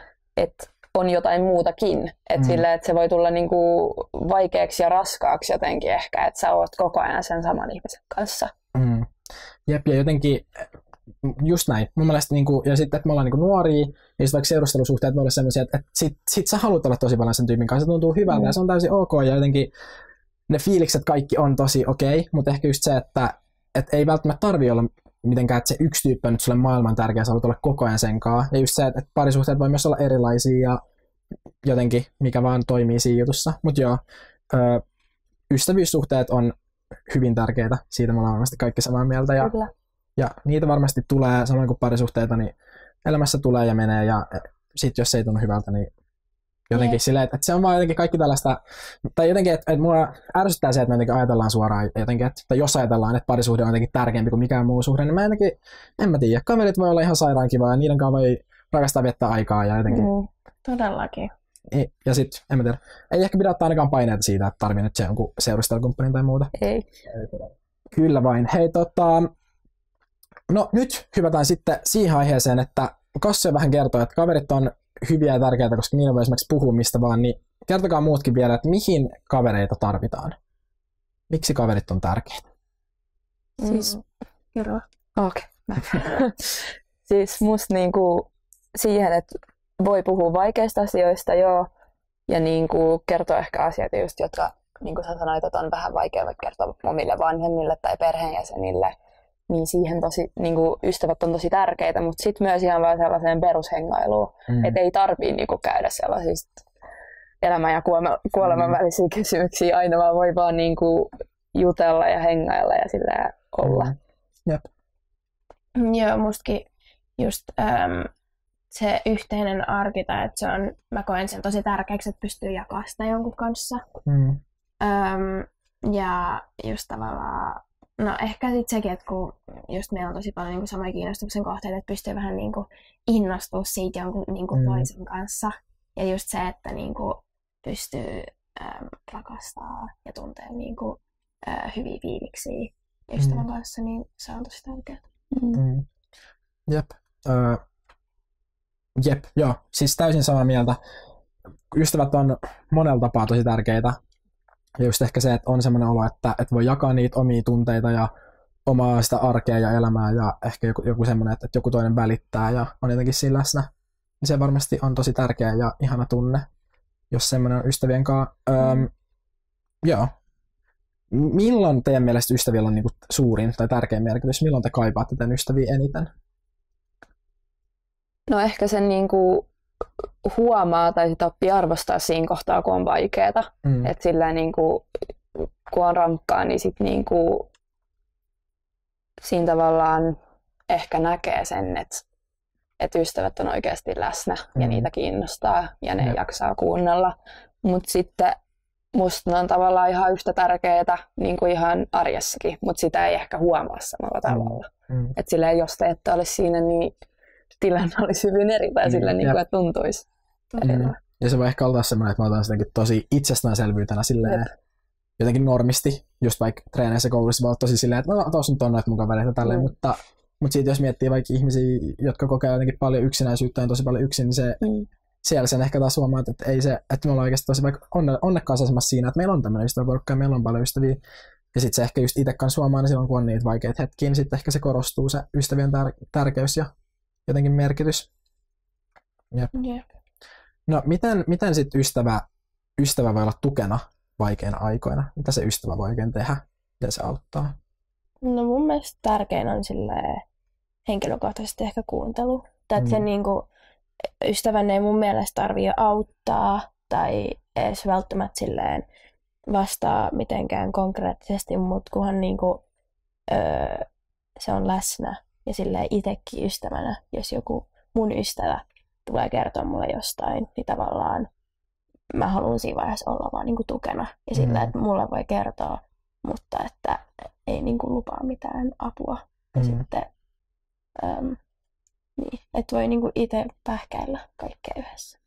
on jotain muutakin. Että sillä, että se voi tulla niin kuin vaikeaksi ja raskaaksi jotenkin ehkä, että sä oot koko ajan sen saman ihmisen kanssa. Jep, ja jotenkin just näin. Mun mielestä, niinku, ja sitten, että me ollaan niinku nuoria, ja sitten vaikka seurustelusuhteet voi olla sellaisia, että sit sä haluat olla tosi paljon sen tyypin kanssa, se tuntuu hyvältä, ja se on täysin ok, ja jotenkin ne fiilikset kaikki on tosi okei, mutta ehkä just se, että ei välttämättä tarvitse olla mitenkään, että se yksi tyyppi on nyt sulle maailman tärkeä, sä haluat olla koko ajan sen kanssa, ja just se, että parisuhteet voi myös olla erilaisia, ja jotenkin mikä vaan toimii siinä jutussa, mutta joo, ystävyyssuhteet on hyvin tärkeitä, siitä me ollaan varmasti kaikki samaa mieltä, ja niitä varmasti tulee, samoin kuin parisuhteita, niin elämässä tulee ja menee, ja sitten jos se ei tunnu hyvältä, niin jotenkin silleen, että se on vaan jotenkin kaikki tällaista, tai jotenkin, että mua ärsyttää se, että me jotenkin ajatellaan suoraan jotenkin, että jos ajatellaan, että parisuhde on jotenkin tärkeämpi kuin mikään muu suhde, niin mä jotenkin, en mä tiedä, kaverit voi olla ihan sairaan kivaa, ja niiden kanssa voi rakastaa viettää aikaa, ja jotenkin. Todellakin. Ja sitten, en mä tiedä, ei ehkä pidä ottaa ainakaan paineita siitä, että tarvii nyt se jonkun seurustelukumppanin tai muuta. Ei. Kyllä vain. Hei, no nyt hypätään sitten siihen aiheeseen, että Kassi vähän kertoo, että kaverit on hyviä ja tärkeitä, koska niillä voi esimerkiksi puhua mistä vaan, niin kertokaa muutkin vielä, että mihin kavereita tarvitaan. Miksi kaverit on tärkeitä? Siis, kerro. Okay. Siis musta niinku siihen, että voi puhua vaikeista asioista joo, ja niinku kertoa ehkä asioita just, jotka niin kuin sä sanoit, että on vähän vaikea kertoa omille vanhemmille tai perheenjäsenille, niin siihen tosi, niin kuin ystävät on tosi tärkeitä, mutta sitten myös ihan vaan sellaiseen perushengailuun, että ei tarvii niin kuin käydä sellaisista elämän ja kuoleman välisiä kysymyksiä, aina vaan voi vaan niin kuin jutella ja hengailla ja sillä olla. Jep. Joo, mustakin just se yhteinen arki, että se on, mä koen sen tosi tärkeäksi, että pystyy jakamaan sitä jonkun kanssa. Ja just tavallaan, no ehkä sitten sekin, että kun just meillä on tosi paljon niin kuin samoja kiinnostuksen kohteita, että pystyy vähän niin kuin innostua siitä jonkun niin kuin toisen kanssa. Ja just se, että niin kuin pystyy rakastaa ja tuntee niin kuin, hyviä fiiliksiä ystävän kanssa, niin se on tosi tärkeää. Jep. Jep, joo. Siis täysin samaa mieltä. Ystävät on monella tapaa tosi tärkeitä. Ja just ehkä se, että on semmoinen olo, että voi jakaa niitä omia tunteita ja omaa sitä arkea ja elämää ja ehkä joku semmoinen, että joku toinen välittää ja on jotenkin siinä läsnä. Niin se varmasti on tosi tärkeä ja ihana tunne, jos semmoinen on ystävien kanssa. Joo. Milloin teidän mielestä ystävillä on niinku suurin tai tärkein merkitys? Milloin te kaipaatte teidän ystäviä eniten? No ehkä sen niinku huomaa tai sit oppii arvostaa siinä kohtaa, kun on vaikeeta. Että sillä niinku, kun on rankkaa, niin sit niinku, siinä tavallaan ehkä näkee sen, että ystävät on oikeasti läsnä ja niitä kiinnostaa ja ne jaksaa kuunnella. Mutta sitten musta ne on tavallaan ihan yhtä tärkeää niin kuin ihan arjessakin, mutta sitä ei ehkä huomaa samalla tavalla. Että silleen, jos te ette olisi siinä, niin tilanne olisi hyvin eri tai silleen, niin kuin, että tuntuisi erillä. Ja se voi ehkä olla semmoinen, että mä otan sitäkin tosi itsestäänselvyytenä silleen, jotenkin normisti, just vaikka treeneissä koulussa voi olla tosi silleen, että no tuossa nyt on noita mun kavereita tälleen, mutta siitä jos miettii vaikka ihmisiä, jotka kokee jotenkin paljon yksinäisyyttä ja tosi paljon yksin, niin se siellä sen ehkä taas huomaa, että ei se, että me ollaan oikeasti tosi vaikka onnekkaassa asemassa siinä, että meillä on tämmöinen ystäväporukka ja meillä on paljon ystäviä. Ja sitten se ehkä just itse kanssa huomaa, niin silloin kun on niitä vaikeita hetkiä, niin sitten ehkä se korostuu se ystävien tärkeys ja jotenkin merkitys. Jep. No miten sitten ystävä voi olla tukena vaikeina aikoina? Mitä se ystävä voi oikein tehdä ja se auttaa? No mun mielestä tärkein on silleen henkilökohtaisesti ehkä kuuntelu. Että se niinku, ystävän ei mun mielestä tarvitse auttaa tai edes välttämättä silleen vastaa mitenkään konkreettisesti, mutta kunhan niinku, se on läsnä ja silleen itsekin ystävänä, jos joku mun ystävä tulee kertoa mulle jostain, niin tavallaan mä haluan siinä vaiheessa olla vaan niinku tukena ja silleen, että mulle voi kertoa, mutta että ei niinku lupaa mitään apua. Ja sitten niin, että voi niinku itse pähkäillä kaikkea yhdessä.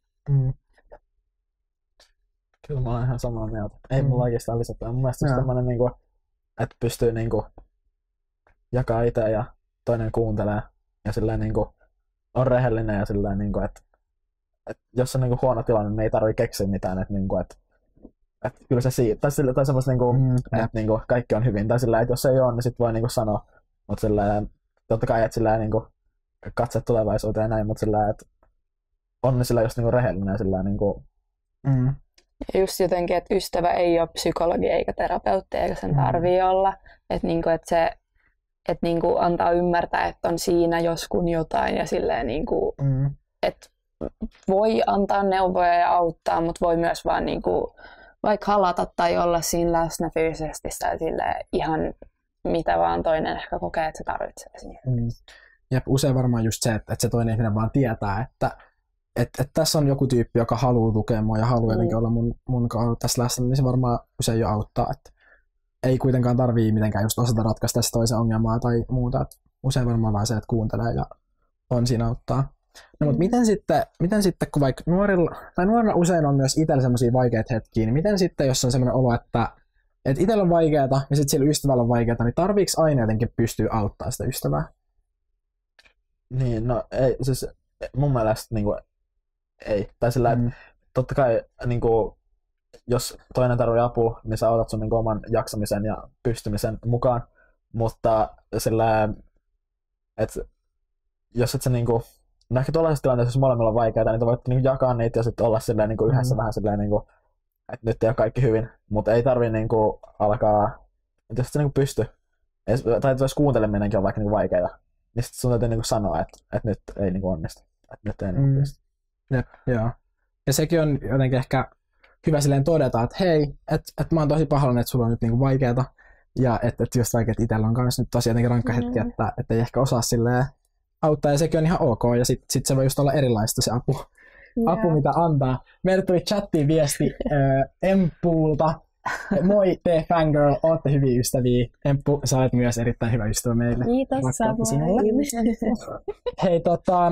Kyllä mä oon ihan samaa mieltä. Ei mulla oikeastaan lisätään. Mun mielestä semmoinen, niinku, että pystyy niinku jakaa itse ja toinen kuuntelee ja silleen niinku on rehellinen ja silleen niinku, että jos on niinku huono tilanne, niin ei tarvii keksiä mitään, että niinku, että kyllä se siitä, tai semmoista niinku, että niinku kaikki on hyvin, tai silleen, että jos ei ole, niin sit voi niinku sanoa, mutta silleen, totta kai, että silleen niinku katse tulevaisuuteen ja näin, mutta silleen, että on sillä just niinku rehellinen sillä niinku. Ja just jotenkin, että ystävä ei ole psykologi eikä terapeutti, eikä sen tarvii olla. Että niinku, et se et niinku antaa ymmärtää, että on siinä joskun jotain ja silleen niinku, että voi antaa neuvoja ja auttaa, mutta voi myös vaan niinku vaikka halata tai olla siinä läsnä fyysisesti tai silleen ihan mitä vaan toinen ehkä kokee, että se tarvitsee siinä. Jep, usein varmaan just se, että se toinen ihminen vaan tietää, että tässä on joku tyyppi, joka haluaa tukea mua ja haluaa jotenkin olla mun tässä läsnä, niin se varmaan usein jo auttaa. Että ei kuitenkaan tarvii mitenkään just osata ratkaista sitä toisen ongelmaa tai muuta. Että usein varmaan vaan se, että kuuntelee ja on siinä auttaa. No, mutta miten sitten, kun vaikka nuorilla usein on myös itsellä semmoisia vaikeita hetkiä, niin miten sitten, jos on semmoinen olo, että itsellä on vaikeata ja sitten sillä ystävällä on vaikeata, niin tarviiko aina jotenkin pystyä auttamaan sitä ystävää? Niin, no ei, siis mun mielestä niinku ei. Tai sillä, että totta kai niinku, jos toinen tarvitsee apua, niin sä otat sun niinku oman jaksamisen ja pystymisen mukaan, mutta sillä että jos et sä niinku, no ehkä tuollaisessa tilanteessa, jos molemmilla on vaikeaa, niin te voitte niinku jakaa niitä ja sitten olla silleen niinku yhdessä vähän silleen niinku, että nyt ei ole kaikki hyvin, mutta ei tarvii niinku alkaa, että jos et sä niinku pysty, tai jos kuunteleminenkin on vaikka niinku vaikeaa, niin sitten sun täytyy niinku sanoa, että nyt ei niinku onnistu, että nyt ei niinku pysty. Jep, joo. Ja sekin on jotenkin ehkä hyvä silleen todeta, että hei, että mä oon tosi pahoillani, että sulla on nyt niinku vaikeeta, ja että just vaikka, että itsellä on kanssa nyt tosi jotenkin rankka hetki, että ei ehkä osaa silleen auttaa, ja sekin on ihan ok, ja sit se voi just olla erilaista se apu mitä antaa. Meille tuli chattiin viesti Empulta. Moi, te fangirl, ootte hyviä ystäviä. Emppu, sä olet myös erittäin hyvä ystävä meille. Kiitos samoin. Hei,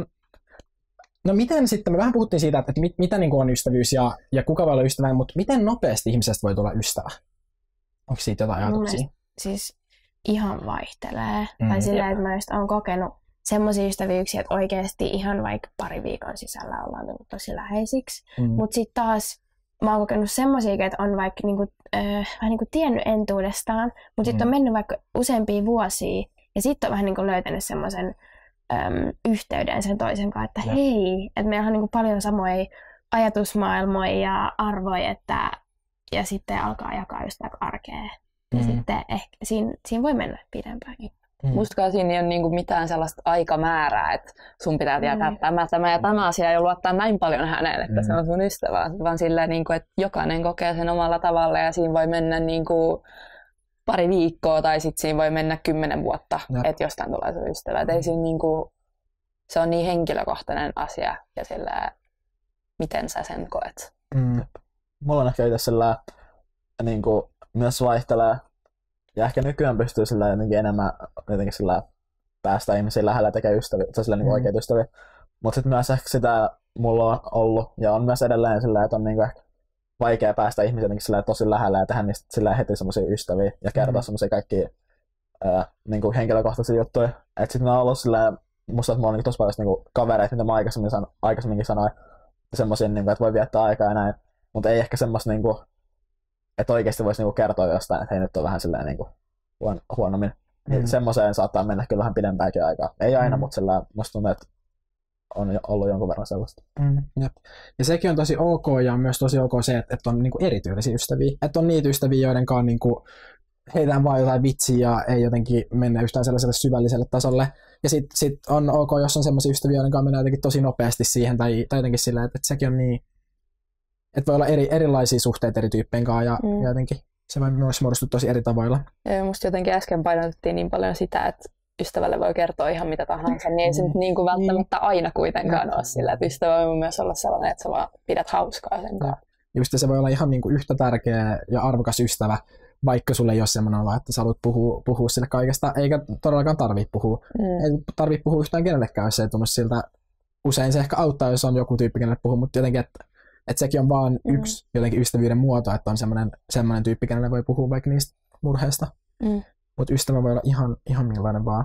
no miten sitten, me vähän puhuttiin siitä, että mitä niin kuin on ystävyys ja kuka voi olla ystävä, mutta miten nopeasti ihmisestä voi tulla ystävä? Onko siitä jotain ajatuksia? Siis ihan vaihtelee. Tai silleen, että mä just oon kokenut semmoisia ystävyyksiä, että oikeasti ihan vaikka pari viikon sisällä ollaan tullut tosi läheisiksi. Mutta sitten taas mä oon kokenut semmoisia, että on vaikka vähän niinku tiennyt entuudestaan, mutta sitten on mennyt vaikka useampia vuosia ja sitten on vähän niinku löytänyt semmoisen yhteyden sen toisen kanssa, että hei, että meillä on niinku paljon samoja ajatusmaailmoja ja arvoja, ja sitten alkaa jakaa just vaikka arkea. Ja sitten ehkä siinä voi mennä pidempäänkin. Mustakaan siinä ei ole niinku mitään sellaista aikamäärää, että sun pitää tietää tämä ja tämä asia ja luottaa näin paljon hänelle, että se on sun ystävä, vaan silleen, niinku, että jokainen kokee sen omalla tavalla ja siinä voi mennä niinku pari viikkoa tai sitten siinä voi mennä 10 vuotta, että jostain tulee se ystävä. Ei siinä niinku, se on niin henkilökohtainen asia ja sillä, miten sä sen koet. Mulla on ehkä itse sillä niinku, myös vaihtelee. Ja ehkä nykyään pystyy sillä jotenkin enemmän jotenkin sillä päästä ihmisiä lähellä tekemään ystäviä, tai sillä niin oikeita ystäviä. Mutta sitten myös ehkä sitä mulla on ollut, ja on myös edelleen sillä, että on niinku ehkä vaikea päästä ihmisiä jotenkin sillä tosi lähellä ja tehdä niistä sillä heti semmoisia ystäviä ja kertoa semmoisia kaikkia niinku henkilökohtaisia juttuja. Että sitten mä oon ollut sillä, musta että mulla on niinku tosi paljon niinku kavereita, mitä mä aikaisemminkin sanoin, semmoisia, niinku, että voi viettää aikaa ja näin. Mutta ei ehkä semmoista niinku, että oikeasti voisi niinku kertoa jostain, että hei nyt on vähän silleen niinku huonommin. Semmoiseen saattaa mennä kyllä vähän pidempäänkin aikaa. Ei aina, mutta sillä musta tuntuu, että on ollut jonkun verran sellaista. Ja sekin on tosi ok ja on myös tosi ok se, että on niinku erityylisiä ystäviä. Että on niitä ystäviä, joiden kanssa niinku heitään vaan jotain vitsiä ja ei jotenkin mennä yhtään sellaiselle syvälliselle tasolle. Ja sit on ok, jos on semmoisia ystäviä, joiden kanssa mennään jotenkin tosi nopeasti siihen tai jotenkin sillä, että sekin on niin, että voi olla erilaisia suhteita eri tyyppien kanssa ja jotenkin se voi myös muodostua tosi eri tavoilla. Ja musta jotenkin äsken painotettiin niin paljon sitä, että ystävälle voi kertoa ihan mitä tahansa, niin ei se nyt niin kuin välttämättä aina kuitenkaan ole sillä, että ystävä voi myös olla sellainen, että sä vaan pidät hauskaa sen kanssa. Just se voi olla ihan niin kuin yhtä tärkeä ja arvokas ystävä, vaikka sulle ei ole semmoinen olo, että sä haluat puhua sille kaikesta, eikä todellakaan tarvitse puhua. Ei tarvitse puhua yhtään kenellekään, jos ei tunnu siltä. Usein se ehkä auttaa, jos on joku tyyppi, kenelle puhuu, mutta jotenkin, että sekin on vaan yksi jotenkin ystävyyden muoto, että on semmoinen tyyppi, kenelle voi puhua vaikka niistä murheista. Mutta ystävä voi olla ihan millainen vaan.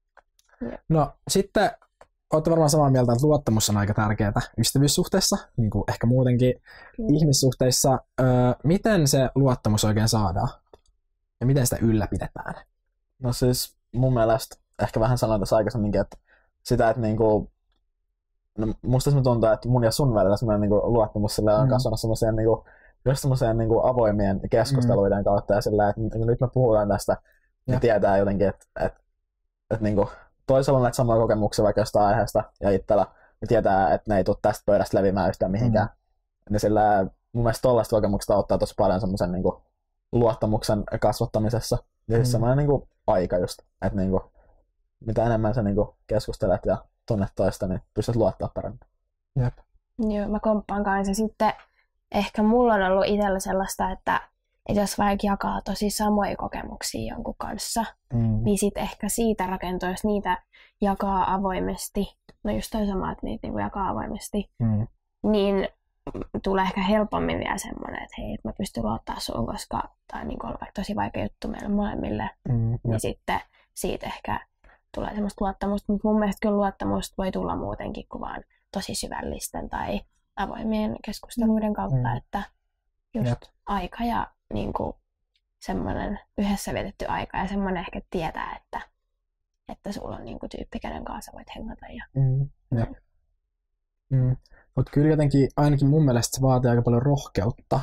No sitten olette varmaan samaa mieltä, että luottamus on aika tärkeää ystävyyssuhteessa, niin kuin ehkä muutenkin ihmissuhteissa. Miten se luottamus oikein saadaan? Ja miten sitä ylläpidetään? No siis mun mielestä, ehkä vähän sanoin tässä aikaisemminkin, että sitä, että niinku, no musta se tuntuu, että mun ja sun välillä semmoinen niinku luottamus on kasvanut semmoiseen niinku, just semmoiseen niinku avoimien keskusteluiden kautta ja sillä, että nyt me puhutaan tästä, niin tietää jotenkin, että niinku, toisella on näitä samoja kokemuksia vaikka jostain aiheesta ja itsellä ja tietää, että ne ei tule tästä pöydästä leviämään yhtään mihinkään. Niin sillä mun mielestä tollaista kokemuksesta auttaa tosi paljon semmoisen niinku luottamuksen kasvattamisessa. Ja siis semmoinen niinku aika just, että niinku, mitä enemmän sä niinku keskustelet ja tunnet toista, niin pystyt luottaa paremmin. Jep. Joo, mä komppaan kanssa. Sitten ehkä mulla on ollut itsellä sellaista, että jos vaikka jakaa tosi samoja kokemuksia jonkun kanssa, niin sitten ehkä siitä rakentuu, jos niitä jakaa avoimesti, no just toi sama, että niitä niinku jakaa avoimesti, niin tulee ehkä helpommin vielä semmoinen, että hei, mä pystyn luottaa suun, koska tämä on niinku ollut vaikka tosi vaikea juttu meille molemmille, niin sitten siitä ehkä tulee semmoista luottamusta, mutta mun mielestä kyllä luottamusta voi tulla muutenkin kuin vaan tosi syvällisten tai avoimien keskusteluiden kautta, että just aika ja niinku semmoinen yhdessä vietetty aika ja semmoinen ehkä tietää, että että sulla on niinku tyyppi, kenen kanssa voit hengata. Ja... Mutta kyllä jotenkin, ainakin mun mielestä se vaatii aika paljon rohkeutta.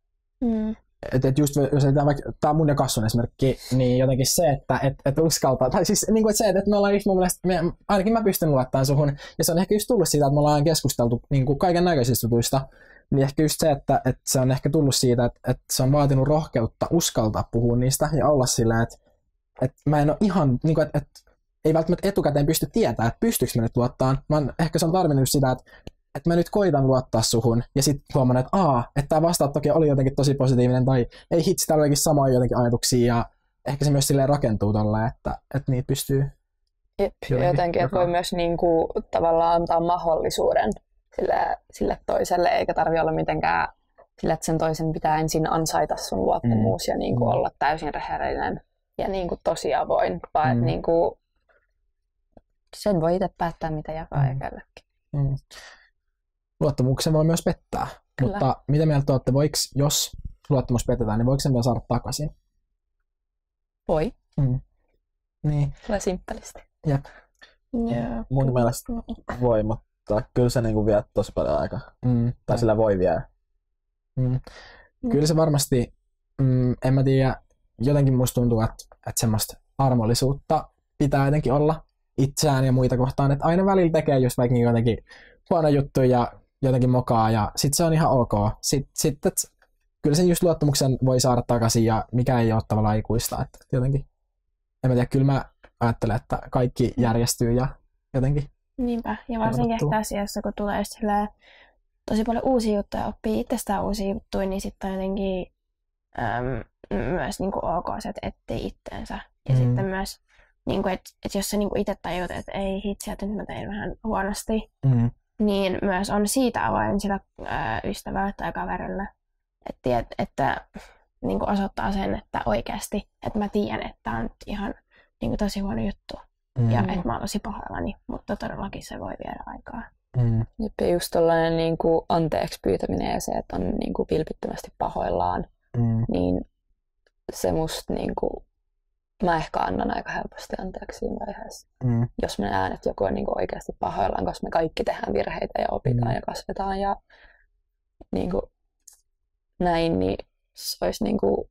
Et just, jos tämä on mun ja Kassun esimerkki, niin jotenkin se, että et uskaltaa, tai siis niin kuin, se, että me ollaan just mun mielestä, ainakin mä pystyn luottamaan suhun, ja se on ehkä just tullut siitä, että me ollaan keskusteltu niin kaiken näköisistä jutuista, niin ehkä just se, että se on ehkä tullut siitä, että se on vaatinut rohkeutta uskaltaa puhua niistä ja olla silleen, että mä en ole ihan, niin kuin, että ei välttämättä etukäteen pysty tietämään, että pystyykö mä nyt luottamaan, vaan ehkä se on tarvinnut sitä, että mä nyt koitan luottaa suhun, ja sitten huomaan, että että tämä vastaanottoki oli jotenkin tosi positiivinen, tai ei hitsi, täällä olikin samoja jotenkin ajatuksia, ja ehkä se myös silleen rakentuu tolleen, että niitä pystyy jotenkin, että voi myös niinku, tavallaan antaa mahdollisuuden sille toiselle, eikä tarvitse olla mitenkään sille, että sen toisen pitää ensin ansaita sun luottamus ja niinku olla täysin rehellinen ja niinku tosi avoin, vaan että niinku, sen voi itse päättää, mitä jakaa ja kellekin. Luottamuksen voi myös pettää, kyllä. Mutta mitä mieltä olette, jos luottamus petetään, niin voiko sen vielä saada takaisin? Voi. Niin. Tulee simppelisti. Jep. Yeah. Mun mielestä voi, mutta kyllä se niinku vie tosi paljon aikaa. Tai sillä voi viedä. Kyllä se varmasti, en mä tiedä, jotenkin musta tuntuu, että semmoista armollisuutta pitää jotenkin olla itseään ja muita kohtaan, että aina välillä tekee just vaikka niin jotenkin huono juttu ja jotenkin mokaa ja sit se on ihan ok. Sitten kyllä sen just luottamuksen voi saada takaisin ja mikä ei ole tavallaan ikuista, että jotenkin, en mä tiedä, kyllä mä ajattelen, että kaikki järjestyy ja jotenkin. Niinpä, ja varsinkin ehkä asiassa, kun tulee just tosi paljon uusia juttuja, oppii itsestään uusia juttuja, niin sitten on jotenkin myös niinku ok se, että etsii itteensä. Ja sitten myös, niinku, että jos sä niinku itse tajut, että ei hitsi, että nyt mä tein vähän huonosti, niin myös on siitä avoin sillä ystävällä tai kaverille, että niinku osoittaa sen, että oikeasti, että mä tiedän, että tää on nyt ihan niinku tosi huono juttu. Ja että mä oon tosi pahoillani, mutta todellakin se voi viedä aikaa. Ja just tollainen niinku anteeksi pyytäminen ja se, että on niinku vilpittömästi pahoillaan, niin se musta niinku, mä ehkä annan aika helposti anteeksi siinä vaiheessa. Jos mä näen, että joku on niinku oikeasti pahoillaan, koska me kaikki tehdään virheitä ja opitaan ja kasvetaan ja niinku näin, niin se olisi niinku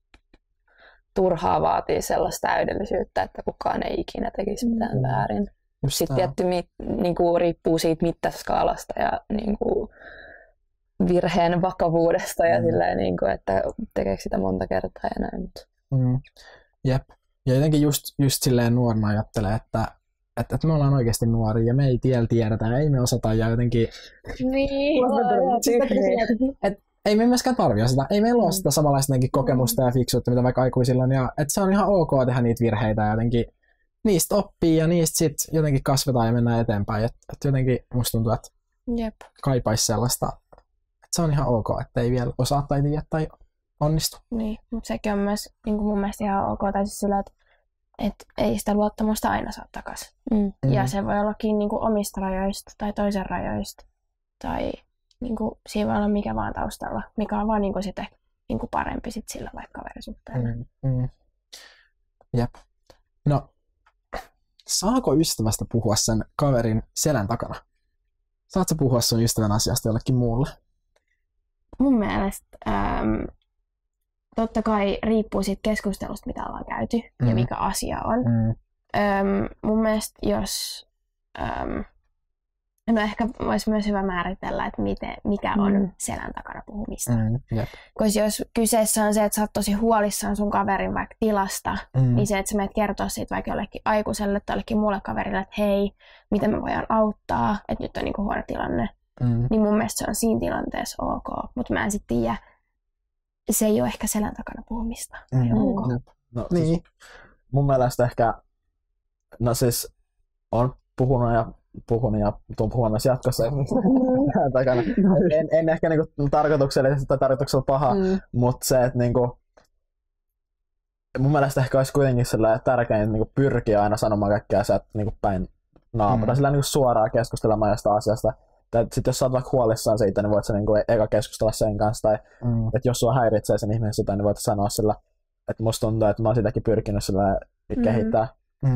turhaa vaatii sellaista täydellisyyttä, että kukaan ei ikinä tekisi mitään väärin. Sitten tietty niinku, riippuu siitä mittaskaalasta ja niinku, virheen vakavuudesta ja silleen, niinku, että tekeekö sitä monta kertaa ja näin. Jep. Ja jotenkin just silleen nuorena ajattelee, että me ollaan oikeasti nuoria ja me ei tiedetä ja ei me osata ja jotenkin... Niin. Ei me myöskään tarvitse sitä. Ei meillä ole sitä samanlaista kokemusta ja fiksuutta, mitä vaikka aikuisilla on. Ja, että se on ihan ok tehdä niitä virheitä ja jotenkin niistä oppii ja niistä sitten jotenkin kasvetaan ja mennään eteenpäin. Että jotenkin musta tuntuu, että kaipaisi sellaista, että se on ihan ok, että ei vielä osaa tai tiedä tai onnistu. Niin, mutta sekin on myös niin kuin mun mielestä ihan ok. Tai siis sillä, että ei sitä luottamusta aina saa takaisin. Ja se voi ollakin niin kuin omista rajoista tai toisen rajoista. Tai niin kuin, siinä voi olla mikä vaan taustalla, mikä on vaan niin kuin sitten, niin kuin parempi sit sillä vaikka kaverisuhteella. Jep. No, saako ystävästä puhua sen kaverin selän takana? Saatko puhua sun ystävän asiasta jollekin muulle? Mun mielestä totta kai riippuu siitä keskustelusta, mitä ollaan käyty ja mikä asia on. Mun mielestä jos... No ehkä olisi myös hyvä määritellä, että mikä on selän takana puhumista. Koska jos kyseessä on se, että sä oot tosi huolissaan sun kaverin vaikka tilasta, niin se, että sä menet kertoa siitä vaikka jollekin aikuiselle tai jollekin muulle kaverille, että hei, miten me voidaan auttaa, että nyt on niinku huono tilanne, niin mun mielestä se on siinä tilanteessa ok. Mutta mä en sitten tiedä, se ei ole ehkä selän takana puhumista. No, niin. Mun mielestä ehkä, no siis on puhunut ja tuun puhua myös jatkossa takana. En ehkä niinku tarkoituksellisesti tai tarkoituksella paha, mutta se, että niinku, mun mielestä ehkä olisi kuitenkin tärkeää niinku pyrkiä aina sanomaan kaikkea asiat niinku päin naamata, sillä niinku suoraan keskustelemaan jostain asiasta. Sitten jos sä oot vaikka huolissaan siitä, niin voit sä niinku eka keskustella sen kanssa, tai että jos sua häiritsee sen ihmisen sitä, niin voit sanoa sillä, että musta tuntuu, että mä oon sitäkin pyrkinyt sillä kehittää.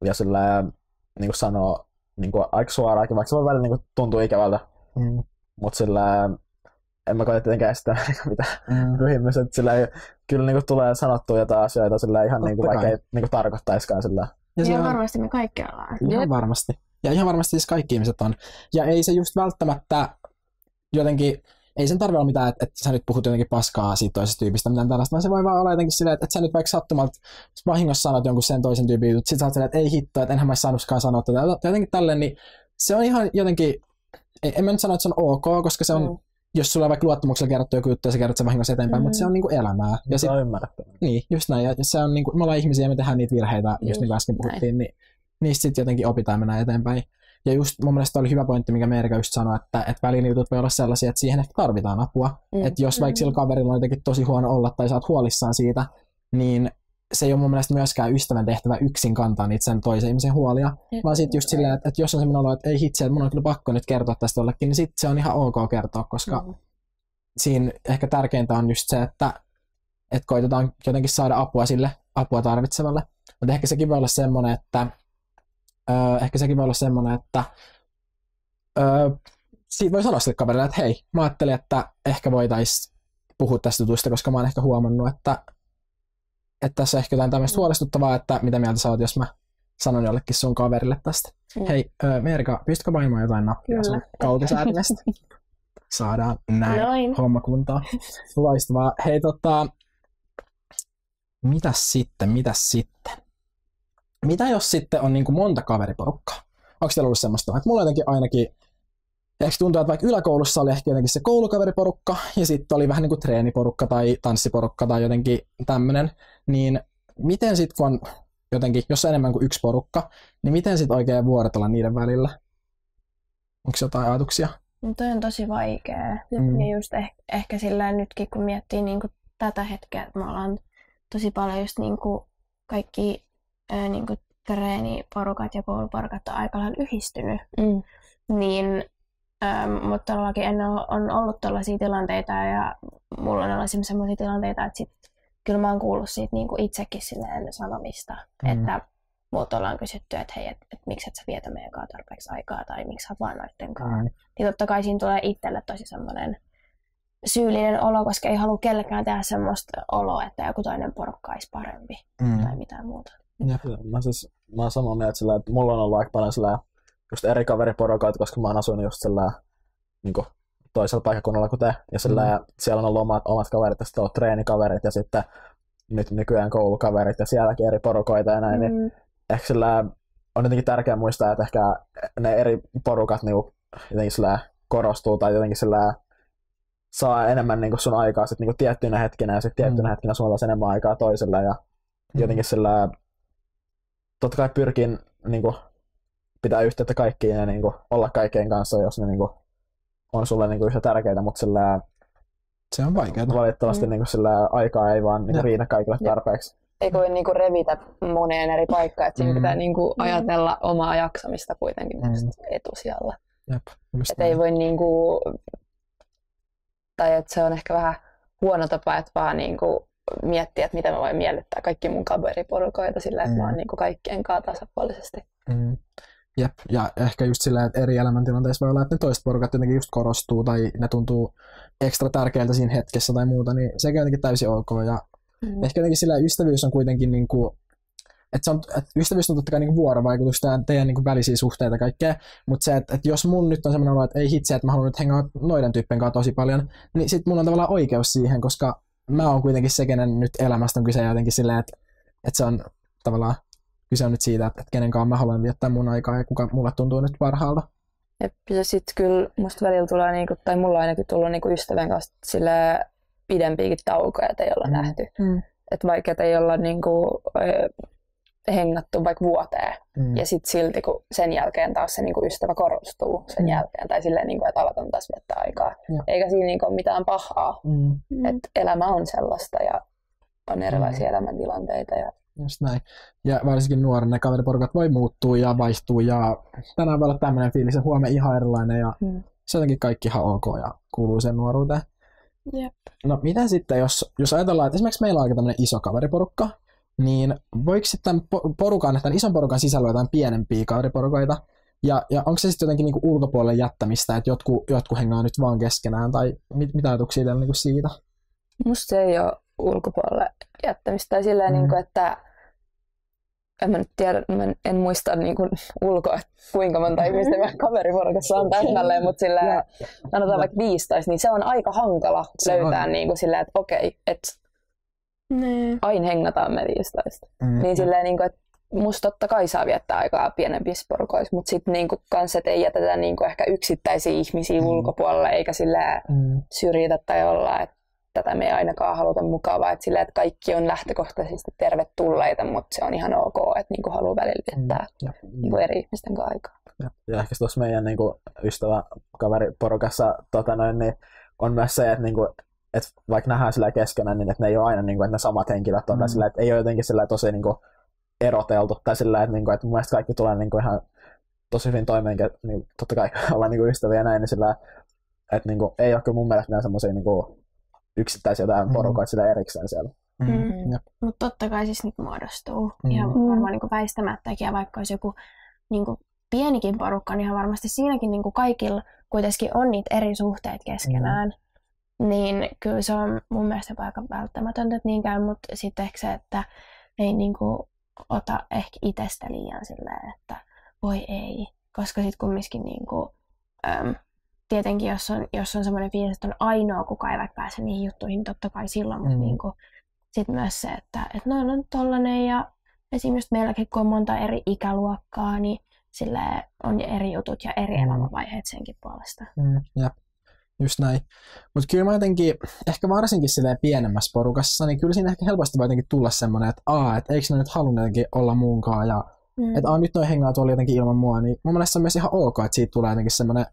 ja sillä niinku sanoo niinku aika suoraankin, vaikka se voi välillä niinku tuntuu ikävältä. Mut sillä en mä koeta tietenkään sitä mitään ryhmissä, että sillä kyllä niinku tulee sanottua jotain asioita sillä ihan niinku vaikka ei niinku tarkoittaiskaan sillä. Ja ihan varmasti me kaikki ollaan. Ihan varmasti. Ja ihan varmasti siis kaikki ihmiset on. Ja ei se just välttämättä jotenkin, ei sen tarvitse olla mitään, että sä nyt puhut jotenkin paskaa siitä toisesta tyypistä, mitään tällaista, vaan se voi vaan olla jotenkin silleen, että sä nyt vaikka sattumalta vahingossa sanot jonkun sen toisen tyypin jutut, sit sä oot silleen, että ei hitto, että enhän mä saanutkaan sanoa tätä, jotenkin tälleen, niin se on ihan jotenkin, en mä nyt sano, että se on ok, koska se on, jos sulla on vaikka luottamuksella kerrottu joku juttu ja sä kerrot sen vahingossa eteenpäin, mutta se on niinku elämää. Ja se on ymmärrettävää. Niin, just näin, ja se on niinku, me ollaan ihmisiä ja me tehdään niitä virheitä, just niin kuin äsken puhuttiin, niin niistä sitten jotenkin opitaan mennä eteenpäin. Ja just mun mielestä oli hyvä pointti, minkä Meerika just sanoi, että välillä jutut voi olla sellaisia, että siihen ehkä tarvitaan apua. Että jos vaikka sillä kaverilla on jotenkin tosi huono olla tai sä oot huolissaan siitä, niin se ei ole mun mielestä myöskään ystävän tehtävä yksin kantaa niitä sen toisen ihmisen huolia. Vaan sitten just silleen, että jos on semmoinen olo, että ei hitse, että mun on kyllä pakko nyt kertoa tästä jollekin, niin sitten se on ihan ok kertoa, koska siinä ehkä tärkeintä on just se, että koitetaan jotenkin saada apua sille apua tarvitsevalle. Mutta ehkä sekin voi olla semmoinen, että siitä voi sanoa sille kaverille, että hei, mä ajattelin, että ehkä voitaisiin puhua tästä jutusta, koska mä oon ehkä huomannut, että tässä on ehkä jotain tämmöistä huolestuttavaa, että mitä mieltä sä oot, jos mä sanon jollekin sun kaverille tästä. Hei, Meerika, pystytkö painamaan jotain nappia sun kautisäätimestä? Saadaan näin homma kuntoon. Loistavaa. Hei, mitäs sitten? Mitä jos sitten on niin kuin monta kaveriporukkaa? Onko teillä ollut semmoista? Että mulla jotenkin ainakin, ehkä tuntuu, että vaikka yläkoulussa oli ehkä jotenkin se koulukaveriporukka, ja sitten oli vähän niin kuin treeniporukka tai tanssiporukka tai jotenkin tämmöinen, niin miten sitten kun on jotenkin, jos on enemmän kuin yksi porukka, niin miten sitten oikein vuorotella niiden välillä? Onko jotain ajatuksia? No toi on tosi vaikea. Ja just ehkä sillä nytkin, kun miettii niin kuin tätä hetkeä, että me ollaan tosi paljon just niin kuin kaikki niin kuin treeniporukat ja kouluporukat on aika lailla yhdistynyt. Niin, mutta todellakin on ollut tällaisia tilanteita ja mulla on ollut sellaisia tilanteita, että kyllä mä oon kuullut siitä niin kuin itsekin silleen sanomista, että multa ollaan kysytty, että hei, et miksi et sä vietä meidän kanssa tarpeeksi aikaa tai miksi sä oot vaan noitten kanssa. Niin totta kai siinä tulee itselle tosi semmoinen syyllinen olo, koska ei halua kellekään tehdä semmoista oloa, että joku toinen porukka olisi parempi tai mitään muuta. Mä oon samaa mieltä sillä, että mulla on ollut aika paljon sillä, just eri kaveriporukoita, koska mä oon asunut just sillä, niin kuin toisella paikkakunnalla kuin te. Ja sillä, siellä on ollut omat kaverit ja sitten on treenikaverit ja sitten nyt nykyään koulukaverit ja sielläkin eri porukoita ja näin. Niin ehkä sillä on jotenkin tärkeää muistaa, että ehkä ne eri porukat niinku jotenkin sillä korostuu tai jotenkin sillä saa enemmän niinku sun aikaa sit niinku tiettyinä hetkinä ja sitten tiettyinä hetkinä sulla on enemmän aikaa toiselle ja jotenkin sillä totta kai pyrkin niinku pitää yhteyttä kaikkiin ja niinku olla kaikkien kanssa, jos ne niinku on sulle niinku yhtä tärkeitä, mutta sillä se on vaikeaa. Valitettavasti niinku sillä aikaa ei vaan niinku riitä kaikille tarpeeksi. Ei voi niinku revitä moneen eri paikkaan, että siinä pitää niinku ajatella omaa jaksamista kuitenkin etusijalla. Että ei voi niinku, tai että se on ehkä vähän huono tapa, että vaan niinku miettiä, että miten mä voin miellyttää kaikki mun kaveriporukoita sillä, että mä oon niinku kaikkien kanssa tasapuolisesti. Jep, ja ehkä just silleen, että eri elämäntilanteissa voi olla, että ne toiset porukat jotenkin just korostuu tai ne tuntuu ekstra tärkeältä siinä hetkessä tai muuta, niin sekin on jotenkin täysin ok. Ja ehkä jotenkin sillä ystävyys on kuitenkin, niinku, että ystävyys on totta kai niinku vuorovaikutusta ja teidän niinku välisiä suhteita ja kaikkea, mutta se, että jos mun nyt on semmoinen olo, että ei hitse, että mä haluan nyt hengaa noiden tyyppien kanssa tosi paljon, niin sit mun on tavallaan oikeus siihen, koska mä oon kuitenkin se, kenen nyt elämästä on kyse jotenkin silleen, että se on tavallaan kyse on nyt siitä, että kenenkaan mä haluan viettää mun aikaa ja kuka mulle tuntuu nyt parhaalta. Ja sitten kyllä musta välillä tulee, niinku, tai mulla on ainakin tullut niinku ystävän kanssa sille pidempiäkin taukoja, että ei olla nähty. Että vaikka ei olla niinku, hengattu vaikka vuoteen. Ja sitten silti, kun sen jälkeen taas se niinku ystävä korostuu sen jälkeen. Tai silleen, niinku, että aletaan taas viettää aikaa. Eikä siinä niinku ole mitään pahaa. Että elämä on sellaista ja on erilaisia elämäntilanteita. Ja just näin. Ja varsinkin nuoren ne kaveriporukat voi muuttua ja vaihtua ja tänään voi olla tämmöinen fiilis ja huomenna ihan erilainen ja se on jotenkin kaikki ihan ok ja kuuluu sen nuoruuteen. Jep. No mitä sitten, jos ajatellaan, että esimerkiksi meillä on aika tämmöinen iso kaveriporukka niin voiko sitten tämän ison porukan sisällä olla jotain pienempiä kaveriporukoita? Ja onko se sitten jotenkin niinku ulkopuolelle jättämistä, että jotkut hengaa nyt vaan keskenään, tai mitä ajatuksia teillä niinku siitä? Musta se ei ole ulkopuolelle jättämistä, tai silleen, niinku, että en mä nyt tiedä, en muista niinku ulkoa, että kuinka monta ihmistä meidän kaveriporukassa on täsmälleen, mutta silleen, sanotaan vaikka 15, niin se on aika hankala löytää niinku silleen, että okei, että aina hengataan me 15. Niin silleen, niinku, että musta totta kai saa viettää aikaa pienempissä porukoissa, mutta sitten niinku kans, et ei jätetä niinku ehkä yksittäisiä ihmisiä ulkopuolelle, eikä silleen syrjitä tai olla, että tätä me ei ainakaan haluta mukaan, vaan että, silleen, että kaikki on lähtökohtaisesti tervetulleita, mutta se on ihan ok, että niinku haluaa välillä viettää niinku eri ihmisten kanssa aikaa. Ja ehkä tuossa meidän niinku ystäväkaveriporukassa niin on myös se, että niinku, et vaikka nähdään sillä keskenään, niin että ne ei ole aina niinku, että ne samat henkilöt on, sillä, että ei ole jotenkin sillä tosi niinku, eroteltu, tai sillä, että, niinku, että mun mielestä kaikki tulee niinku, ihan tosi hyvin toimeen, niin totta kai ollaan niinku, ystäviä ja näin, niin sillä, että niinku, ei ole kyllä mun mielestä mitään semmoisia niinku, yksittäisiä jotain porukoita sillä erikseen siellä. Mutta totta kai siis nyt muodostuu ihan varmaan niinku väistämättäkin, ja vaikka olisi joku niinku pienikin porukka, niin ihan varmasti siinäkin niinku kaikilla kuitenkin on niitä eri suhteita keskenään. Niin kyllä se on mun mielestä aika välttämätöntä, että niin käy, mutta sitten ehkä se, että ei niinku ota ehkä itsestä liian silleen, että voi ei, koska sitten kumminkin niinku, tietenkin jos on semmoinen fiilis, että on ainoa, kuka ei vaikka pääse niihin juttuihin, niin totta kai silloin, mutta niinku, sitten myös se, että noin on tollanen, ja esimerkiksi meilläkin kun on monta eri ikäluokkaa, niin silleen on eri jutut ja eri elämänvaiheet senkin puolesta. Just näin. Mutta kyllä mä jotenkin, ehkä varsinkin silleen pienemmässä porukassa, niin kyllä siinä ehkä helposti voi jotenkin tulla semmoinen, että että eikö ne nyt halunnut jotenkin olla muunkaan, ja että nyt noi hengaa tuolla jotenkin ilman mua, niin mun mielestä se on myös ihan ok, että siitä tulee jotenkin semmoinen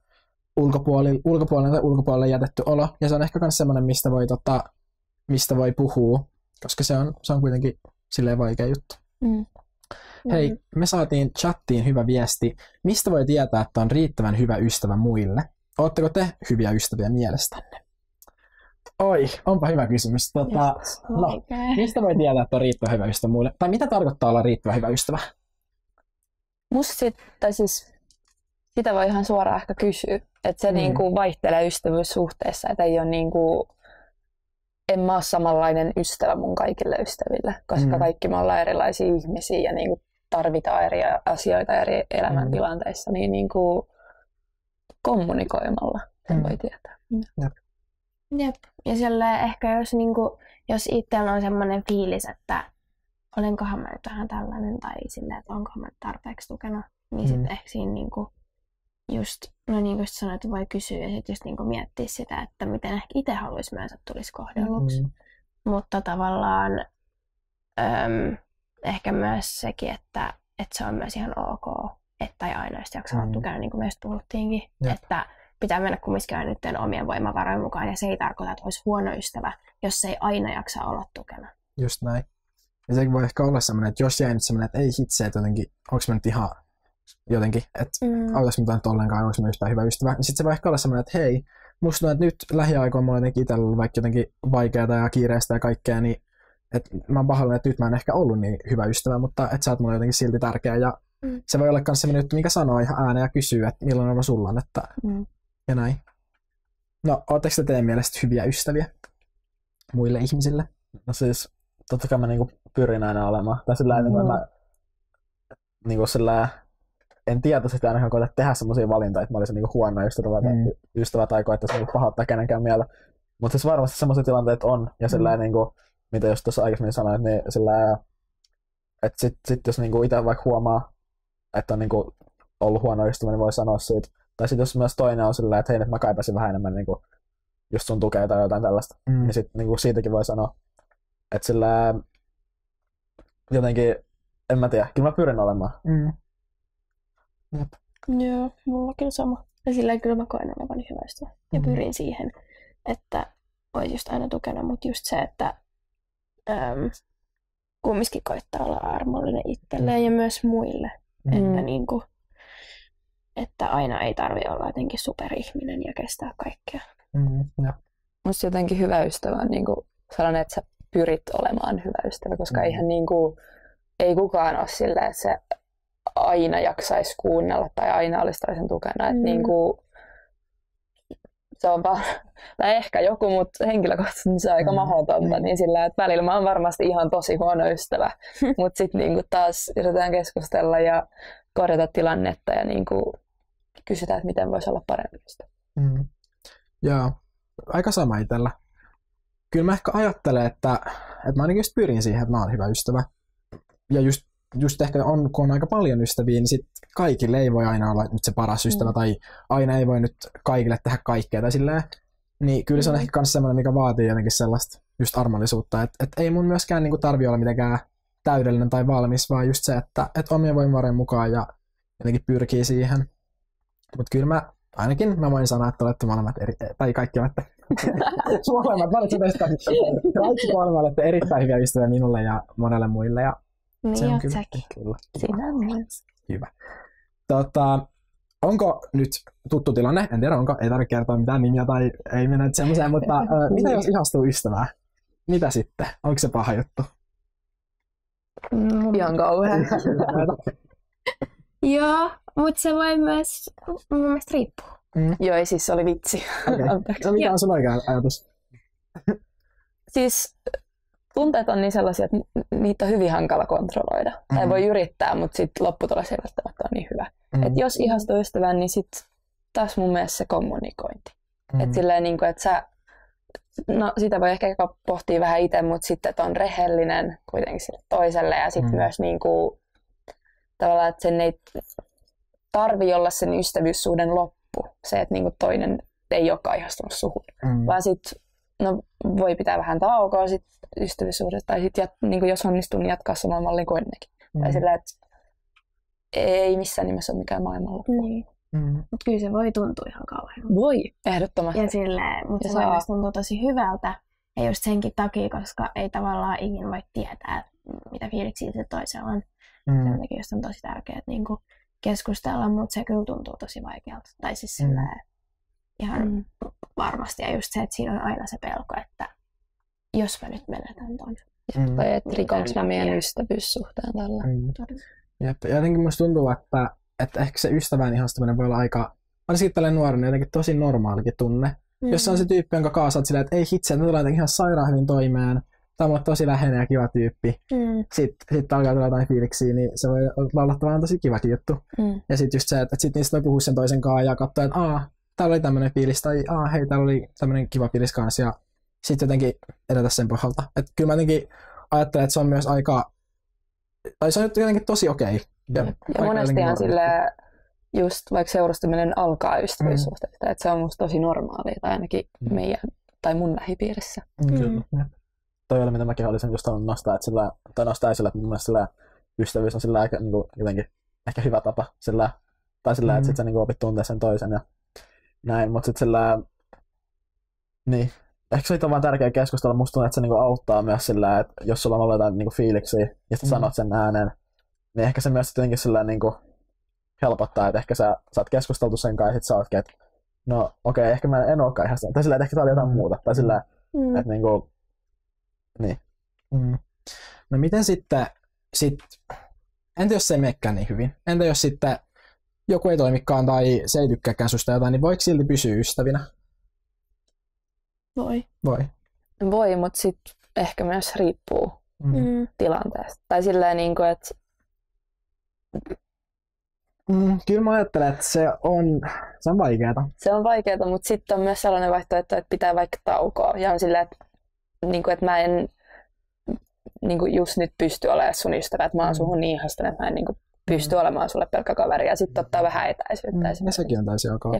ulkopuolelle jätetty olo, ja se on ehkä myös semmoinen, mistä voi puhua, koska se on kuitenkin silleen vaikea juttu. Hei, me saatiin chattiin hyvä viesti. Mistä voi tietää, että on riittävän hyvä ystävä muille? Oletteko te hyviä ystäviä mielestänne? Oi, onpa hyvä kysymys. Mistä voi tietää, että on riittävän hyvä ystävä muille? Tai mitä tarkoittaa olla riittävän hyvä ystävä? Musta sitä voi ihan suoraan ehkä kysyä. Että se niinku vaihtelee ystävyyssuhteessa. Että ei ole niinku, en mä ole samanlainen ystävä mun kaikille ystäville. Koska kaikki me ollaan erilaisia ihmisiä ja niinku tarvitaan eri asioita eri elämäntilanteissa. Niin niinku kommunikoimalla sen voi tietää. Jep. Ja silleen ehkä jos itsellä on semmoinen fiilis, että olenkohan mä nyt vähän tällainen tai silleen, että onkohan mä tarpeeksi tukena, niin sitten ehkä siinä just, niin kuin sanoit, että voi kysyä ja sitten just miettiä sitä, että miten ehkä itse haluaisi myös, että tulisi kohdelluksi. Mutta tavallaan ehkä myös sekin, että se on myös ihan ok, että ei aina just jaksa olla tukena, niin kuin meistä puhuttiinkin. Että pitää mennä kumminkin nyt omien voimavarojen mukaan, ja se ei tarkoita, että olisi huono ystävä, jos se ei aina jaksa olla tukena. Just näin. Ja se voi ehkä olla sellainen, että jos jäi nyt sellainen, että ei hitse, että jotenkin, onko mä nyt ihan jotenkin, että autais mä nyt ollenkaan, onko mä yhtään hyvä ystävä, niin sitten se voi ehkä olla sellainen, että hei, musta tuntuu, että nyt lähiaikoina mulla on jotenkin itsellä ollut vaikka jotenkin vaikeaa ja kiireistä ja kaikkea, niin että mä oon pahoillani, että nyt mä en ehkä ollut niin hyvä ystävä, mutta että sä oot mulle jotenkin silti tärkeä, ja se voi olla myös sellainen juttu, mikä sanoo ihan ääneen ja kysyy, että milloin on sulla on, että ja näin. No, ootteko te teidän mielestä hyviä ystäviä muille ihmisille? No siis, totta kai mä niinku pyrin aina olemaan. Tai sillä mä niinku sillä en tietoisesti ainakaan koeta tehdä semmosia valintoja, että mä olisin niinku huono ystävä tai koettaisi niinku pahoittaa kenenkään mieltä. Mutta siis varmasti semmoisia tilanteita on. Ja sillä niinku, mitä just tuossa aikaisemmin sanoin, niin sillä että sit jos niinku itse vaikka huomaa, että on niinku ollut huono ystävä, niin voi sanoa siitä. Tai sitten jos myös toinen on sillä, että hei, nyt mä kaipasin vähän enemmän niinku just sun tukea tai jotain tällaista, niin sit niinku siitäkin voi sanoa. Että sillä jotenkin, en mä tiedä, kyllä mä pyrin olemaan. Joo, mulla kyllä sama. Ja sillä kyllä mä koen olevani hyvä ystävä. Ja pyrin siihen, että ois just aina tukena, mutta just se, että kumminkin koittaa olla armollinen itselleen ja myös muille. Että niinku, että aina ei tarvitse olla jotenkin superihminen ja kestää kaikkea. Musta jotenkin hyvä ystävä on niinku sellainen, että sä pyrit olemaan hyvä ystävä, koska eihän niinku, ei kukaan ole silleen, että se aina jaksaisi kuunnella tai aina olisi toisen tukena. Että niinku, se on vaan, tai ehkä joku, mutta henkilökohtaisesti se on aika mahdotonta, niin sillä, että välillä mä oon varmasti ihan tosi huono ystävä, mutta sitten niinku taas yritetään keskustella ja korjata tilannetta ja niinku kysytään, että miten voisi olla parempi ystävä. Joo, aika sama itsellä. Kyllä mä ehkä ajattelen, että mä ainakin just pyrin siihen, että mä oon hyvä ystävä. Ja just ehkä kun on aika paljon ystäviä, niin sit kaikille ei voi aina olla nyt se paras ystävä, tai aina ei voi nyt kaikille tehdä kaikkea tai silleen. Niin kyllä se on ehkä myös semmoinen, mikä vaatii jotenkin sellaista just armollisuutta, että ei mun myöskään niinku tarvi olla mitenkään täydellinen tai valmis, vaan just se, että omien voimavarojen mukaan ja jotenkin pyrkii siihen. Mutta kyllä mä voin sanoa, että olette molemmat tai kaikki olette molemmat, kaikki kolme olette erittäin hyviä ystäviä minulle ja monelle muille. Ja niin se on oot kyllä, säkin. kyllä. Siinä on myös. Hyvä. Onko nyt tuttu tilanne? En tiedä, ei tarvitse kertoa mitään nimiä tai ei mennä nyt semmoiseen, mutta mitä jos ihastuu ystävää? Mitä sitten? Onko se paha juttu? Ihan kauhean. Joo, mutta se voi myös mun mielestä riippuu. Joo, ei siis se oli vitsi. Okay. No, mikä on sun oikea ajatus? Siis tunteet on niin sellaisia, että niitä on hyvin hankala kontrolloida. Tai voi yrittää, mutta sitten lopputulos ei välttämättä ole niin hyvä. Et jos ihastuu ystävän, niin sitten taas mun mielestä se kommunikointi. Että silleen niin kuin, että sä, no sitä voi ehkä pohtia vähän itse, mutta sitten että on rehellinen kuitenkin sille toiselle ja sitten myös niin kuin, tavallaan, että sen ei tarvi olla sen ystävyyssuhden loppu. Se, että niin kuin toinen ei olekaan ihastunut suhun. Vaan sitten no, voi pitää vähän taukoa sit ystävyyssuhdesta, tai sitten niin jos onnistuu, niin jatkaa samaan malliin kuin ennenkin. Tai sillä, että ei missään nimessä ole mikään maailmanloppu. Niin. Mutta kyllä se voi tuntua ihan kauhean. Voi, ehdottomasti. Ja silleen, mutta se voi myös tuntua tosi hyvältä. Ja just senkin takia, koska ei tavallaan ikinä voi tietää, mitä fiiliksiä se toisella on. Sen takia just on tosi tärkeää niinku keskustella, mutta se kyllä tuntuu tosi vaikealta. Tai siis silleen ihan varmasti. Ja just se, että siinä on aina se pelko, että jos mä nyt menetän ton. Tai että rikonko mä meidän ystävyyssuhteen tällä. Jep. Ja jotenkin musta tuntuu, että ehkä se ystävän ihastuminen voi olla aika, varsinkin tällä nuorena, jotenkin tosi normaalikin tunne. Jos on se tyyppi, jonka kanssa oot silleen, että ei hitse, että me tullaan ihan sairaan hyvin toimeen. Tämä on mulle tosi läheinen ja kiva tyyppi. Sitten alkaa tulla jotain fiiliksiä, niin se voi olla tavallaan tosi kivakin juttu. Ja sitten just se, että sitten niistä voi puhua sen toisen kanssa ja katsoa, että täällä oli tämmöinen fiilis, tai hei, täällä oli tämmöinen kiva fiilis kanssa. Ja sitten jotenkin edetä sen pohjalta. Että kyllä mä jotenkin ajattelen, että se on myös aika, tai se on jotenkin tosi okei. Ja monestihan silleen, just vaikka seurustaminen alkaa ystävyyssuhteesta, että se on musta tosi normaalia, tai ainakin meidän, tai mun lähipiirissä. Kyllä. Toi oli, mitä mäkin olisin just halunnut nostaa, tai nostaa esille, että mun mielestä ystävyys on sillä niin jotenkin ehkä hyvä tapa, tai sillä, että sit sä niin opit tuntea sen toisen ja näin, mutta sitten sillä, niin, ehkä se on vaan tärkeä keskustella, musta tuntuu, että se niin auttaa myös sillä, että jos sulla on ollut jotain niin fiiliksiä ja sitten sanot sen ääneen, niin ehkä se myös jotenkin sillä niin helpottaa, että ehkä sä oot keskusteltu sen kanssa ja sit sä ootkin, että no okei, ehkä mä en olekaan ihan sitä, tai sillä, että ehkä tää oli jotain muuta, tai sillä, että niinku, niin. No miten sitten, entä jos se ei menekään niin hyvin? Entä jos sitten joku ei toimikaan tai se ei tykkääkään susta jotain, niin voiko silti pysyä ystävinä? Voi, mutta sitten ehkä myös riippuu tilanteesta. Tai silleen, niin kuin, että kyllä mä ajattelen, että se on vaikeaa. Se on vaikeaa, mutta sitten on myös sellainen vaihtoehto, että pitää vaikka taukoa. Ja on silleen, että mä en just nyt pysty olemaan sun ystävä, että mä oon suhun niin ihastunut, että mä en pysty olemaan sulle pelkkä kaveri. Ja sitten ottaa vähän etäisyyttä. Ja sekin on täysin ok.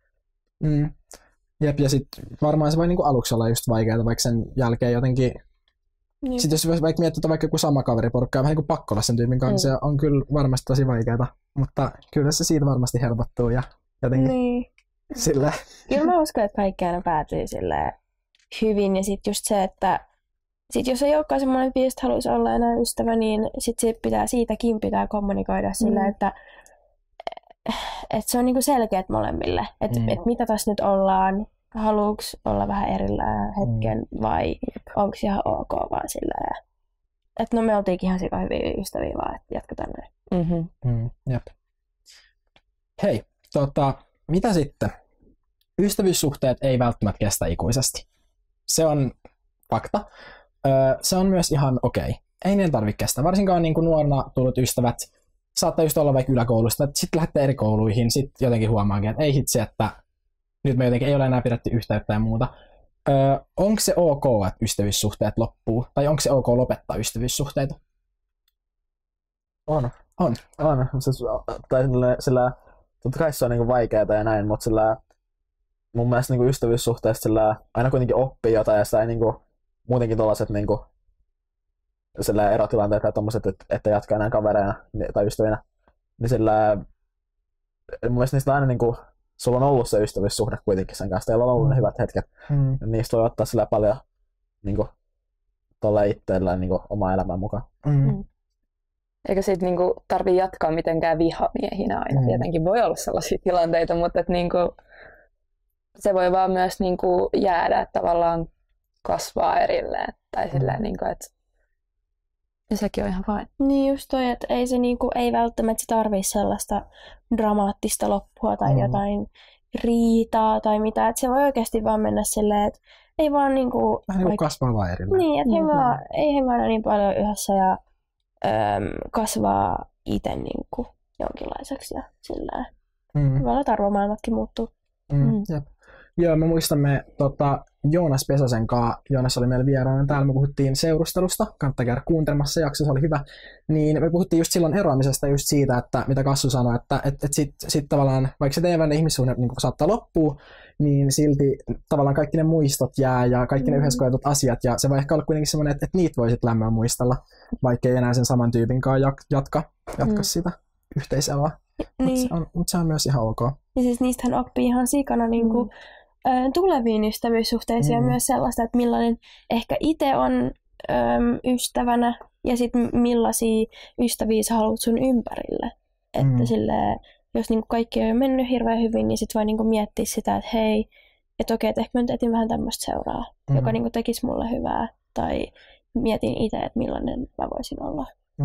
Jep, ja sitten varmaan se voi aluksi olla just vaikeaa, vaikka sen jälkeen jotenkin. Sitten jos vaikka miettii, vaikka joku sama kaveriporukka, vähän niin kuin pakko olla sen tyypin kanssa, se on kyllä varmasti tosi vaikeaa, mutta kyllä se siitä varmasti helpottuu ja jotenkin sillä. Kyllä mä uskon, että kaikki aina päätyy silleen hyvin ja sitten just se, että sit jos ei olekaan semmoinen fiilis, että haluaisi olla enää ystävä, niin sitten siitäkin pitää kommunikoida silleen, että se on niinku selkeät molemmille, että mitä tässä nyt ollaan, haluuks olla vähän erillään hetken vai onko ihan ok vaan silleen, että no me oltiinkin ihan sika hyviä ystäviä vaan, että jatketaan näin. Jep. Hei, mitä sitten? Ystävyyssuhteet ei välttämättä kestä ikuisesti. Se on fakta. Se on myös ihan okei. Ei niiden tarvitse kestää. Varsinkaan niin kuin nuorena tullut ystävät saattaa just olla vaikka yläkoulusta, että sitten lähtee eri kouluihin, sitten jotenkin huomaakin, että ei hitsi, että nyt me jotenkin ei ole enää pidetty yhteyttä ja muuta. Onko se ok, että ystävyyssuhteet loppuu? Tai onko se ok lopettaa ystävyyssuhteita? On. Tai sillä totta kai se on niinku vaikeaa ja näin, mutta sillä mun mielestä niinku ystävyyssuhteista sillä aina kuitenkin oppii jotain ja sitä ei niinku muutenkin tollaset niinku sillä erotilanteet tai tommoset, että jatkaa enää kavereina tai ystävinä, niin sillä mun mielestä niistä aina niinku sulla on ollut se ystävyyssuhde kuitenkin sen kanssa, teillä on ollut ne hyvät hetket, ja niistä voi ottaa sillä paljon niinku tolla itteellä niinku omaa elämää mukaan. Eikä siitä niinku tarvii jatkaa mitenkään vihamiehinä aina. Tietenkin voi olla sellaisia tilanteita, mutta et niinku, se voi vaan myös niinku jäädä, että tavallaan kasvaa erilleen. Tai silleen, niinku, että ja sekin on ihan fine. Niin just toi, että ei se niinku, ei välttämättä tarvii sellaista dramaattista loppua tai jotain riitaa tai mitä. Että se voi oikeasti vaan mennä silleen, että ei vaan niinku... Vähän niinku kasvaa vaan erilleen. Niin, että ei hengailla niin paljon yhdessä ja kasvaa itse niinku jonkinlaiseksi ja sillä tavalla arvomaailmatkin muuttuu. Joo, me muistamme Joonas Pesosen kanssa. Joonas oli meillä vieraana täällä, me puhuttiin seurustelusta. Kannattaa käydä kuuntelemassa, jakso se oli hyvä. Niin me puhuttiin just silloin eroamisesta just siitä, että mitä Kassu sanoi, että sit tavallaan, vaikka se teidän ihmissuhde niin saattaa loppua, niin silti tavallaan kaikki ne muistot jää ja kaikki ne yhdessä koetut asiat. Ja se voi ehkä olla kuitenkin semmoinen, että niitä voi sitten lämmöllä muistella, vaikka ei enää sen saman tyypin kanssa jatka sitä yhteiseloa. Niin. Mutta se on myös ihan ok. Ja siis niistähän oppii ihan sikana niinku, tuleviin ystävyyssuhteisiin ja myös sellaista, että millainen ehkä itse on ystävänä ja sitten millaisia ystäviä sä haluat sun ympärille. Että silleen, jos niinku kaikki on jo mennyt hirveän hyvin, niin sit voi niinku miettiä sitä, että hei, että okei, että ehkä mä nyt etin vähän tämmöistä seuraa, joka niinku tekisi mulle hyvää. Tai mietin itse, että millainen mä voisin olla.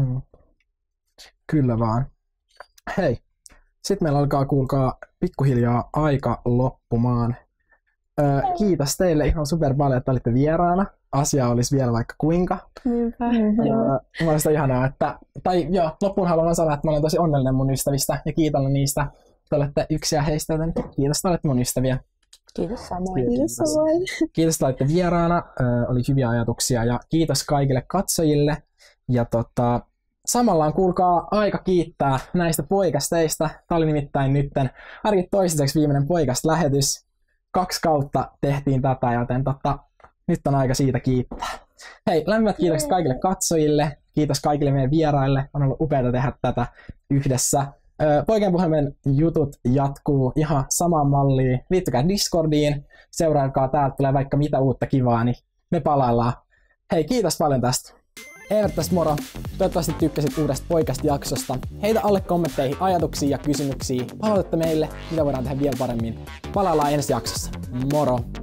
Kyllä vaan. Hei, sitten meillä alkaa kuulkaa pikkuhiljaa aika loppumaan. Kiitos teille ihan super paljon, että olitte vieraana. Asia olisi vielä vaikka kuinka. Mielestä ihanaa, että... Tai joo, loppuun haluan sanoa, että mä olen tosi onnellinen mun ystävistä ja kiitollinen niistä. Te olette yksiä heistä, joten kiitos, että olette mun ystäviä. Kiitos samoin. Kiitos, että olitte vieraana. Oli hyviä ajatuksia ja kiitos kaikille katsojille. Ja samalla kuulkaa aika kiittää näistä poikasteista. Tämä oli nimittäin nytten ainakin toistaiseksi viimeinen poikast-lähetys. 2 kautta tehtiin tätä, joten nyt on aika siitä kiittää. Hei, lämpimät kiitokset kaikille katsojille. Kiitos kaikille meidän vieraille. On ollut upeaa tehdä tätä yhdessä. Poikien puhelimen jutut jatkuu ihan samaan malliin. Liittykää Discordiin. Seuraakaa, täältä tulee vaikka mitä uutta kivaa, niin me palaillaan. Hei, kiitos paljon tästä. Eivät tästä moro. Toivottavasti tykkäsit uudesta Poikast-jaksosta. Heitä alle kommentteihin ajatuksia ja kysymyksiä. Palautetta meille, mitä voidaan tehdä vielä paremmin. Palaillaan ensi jaksossa. Moro!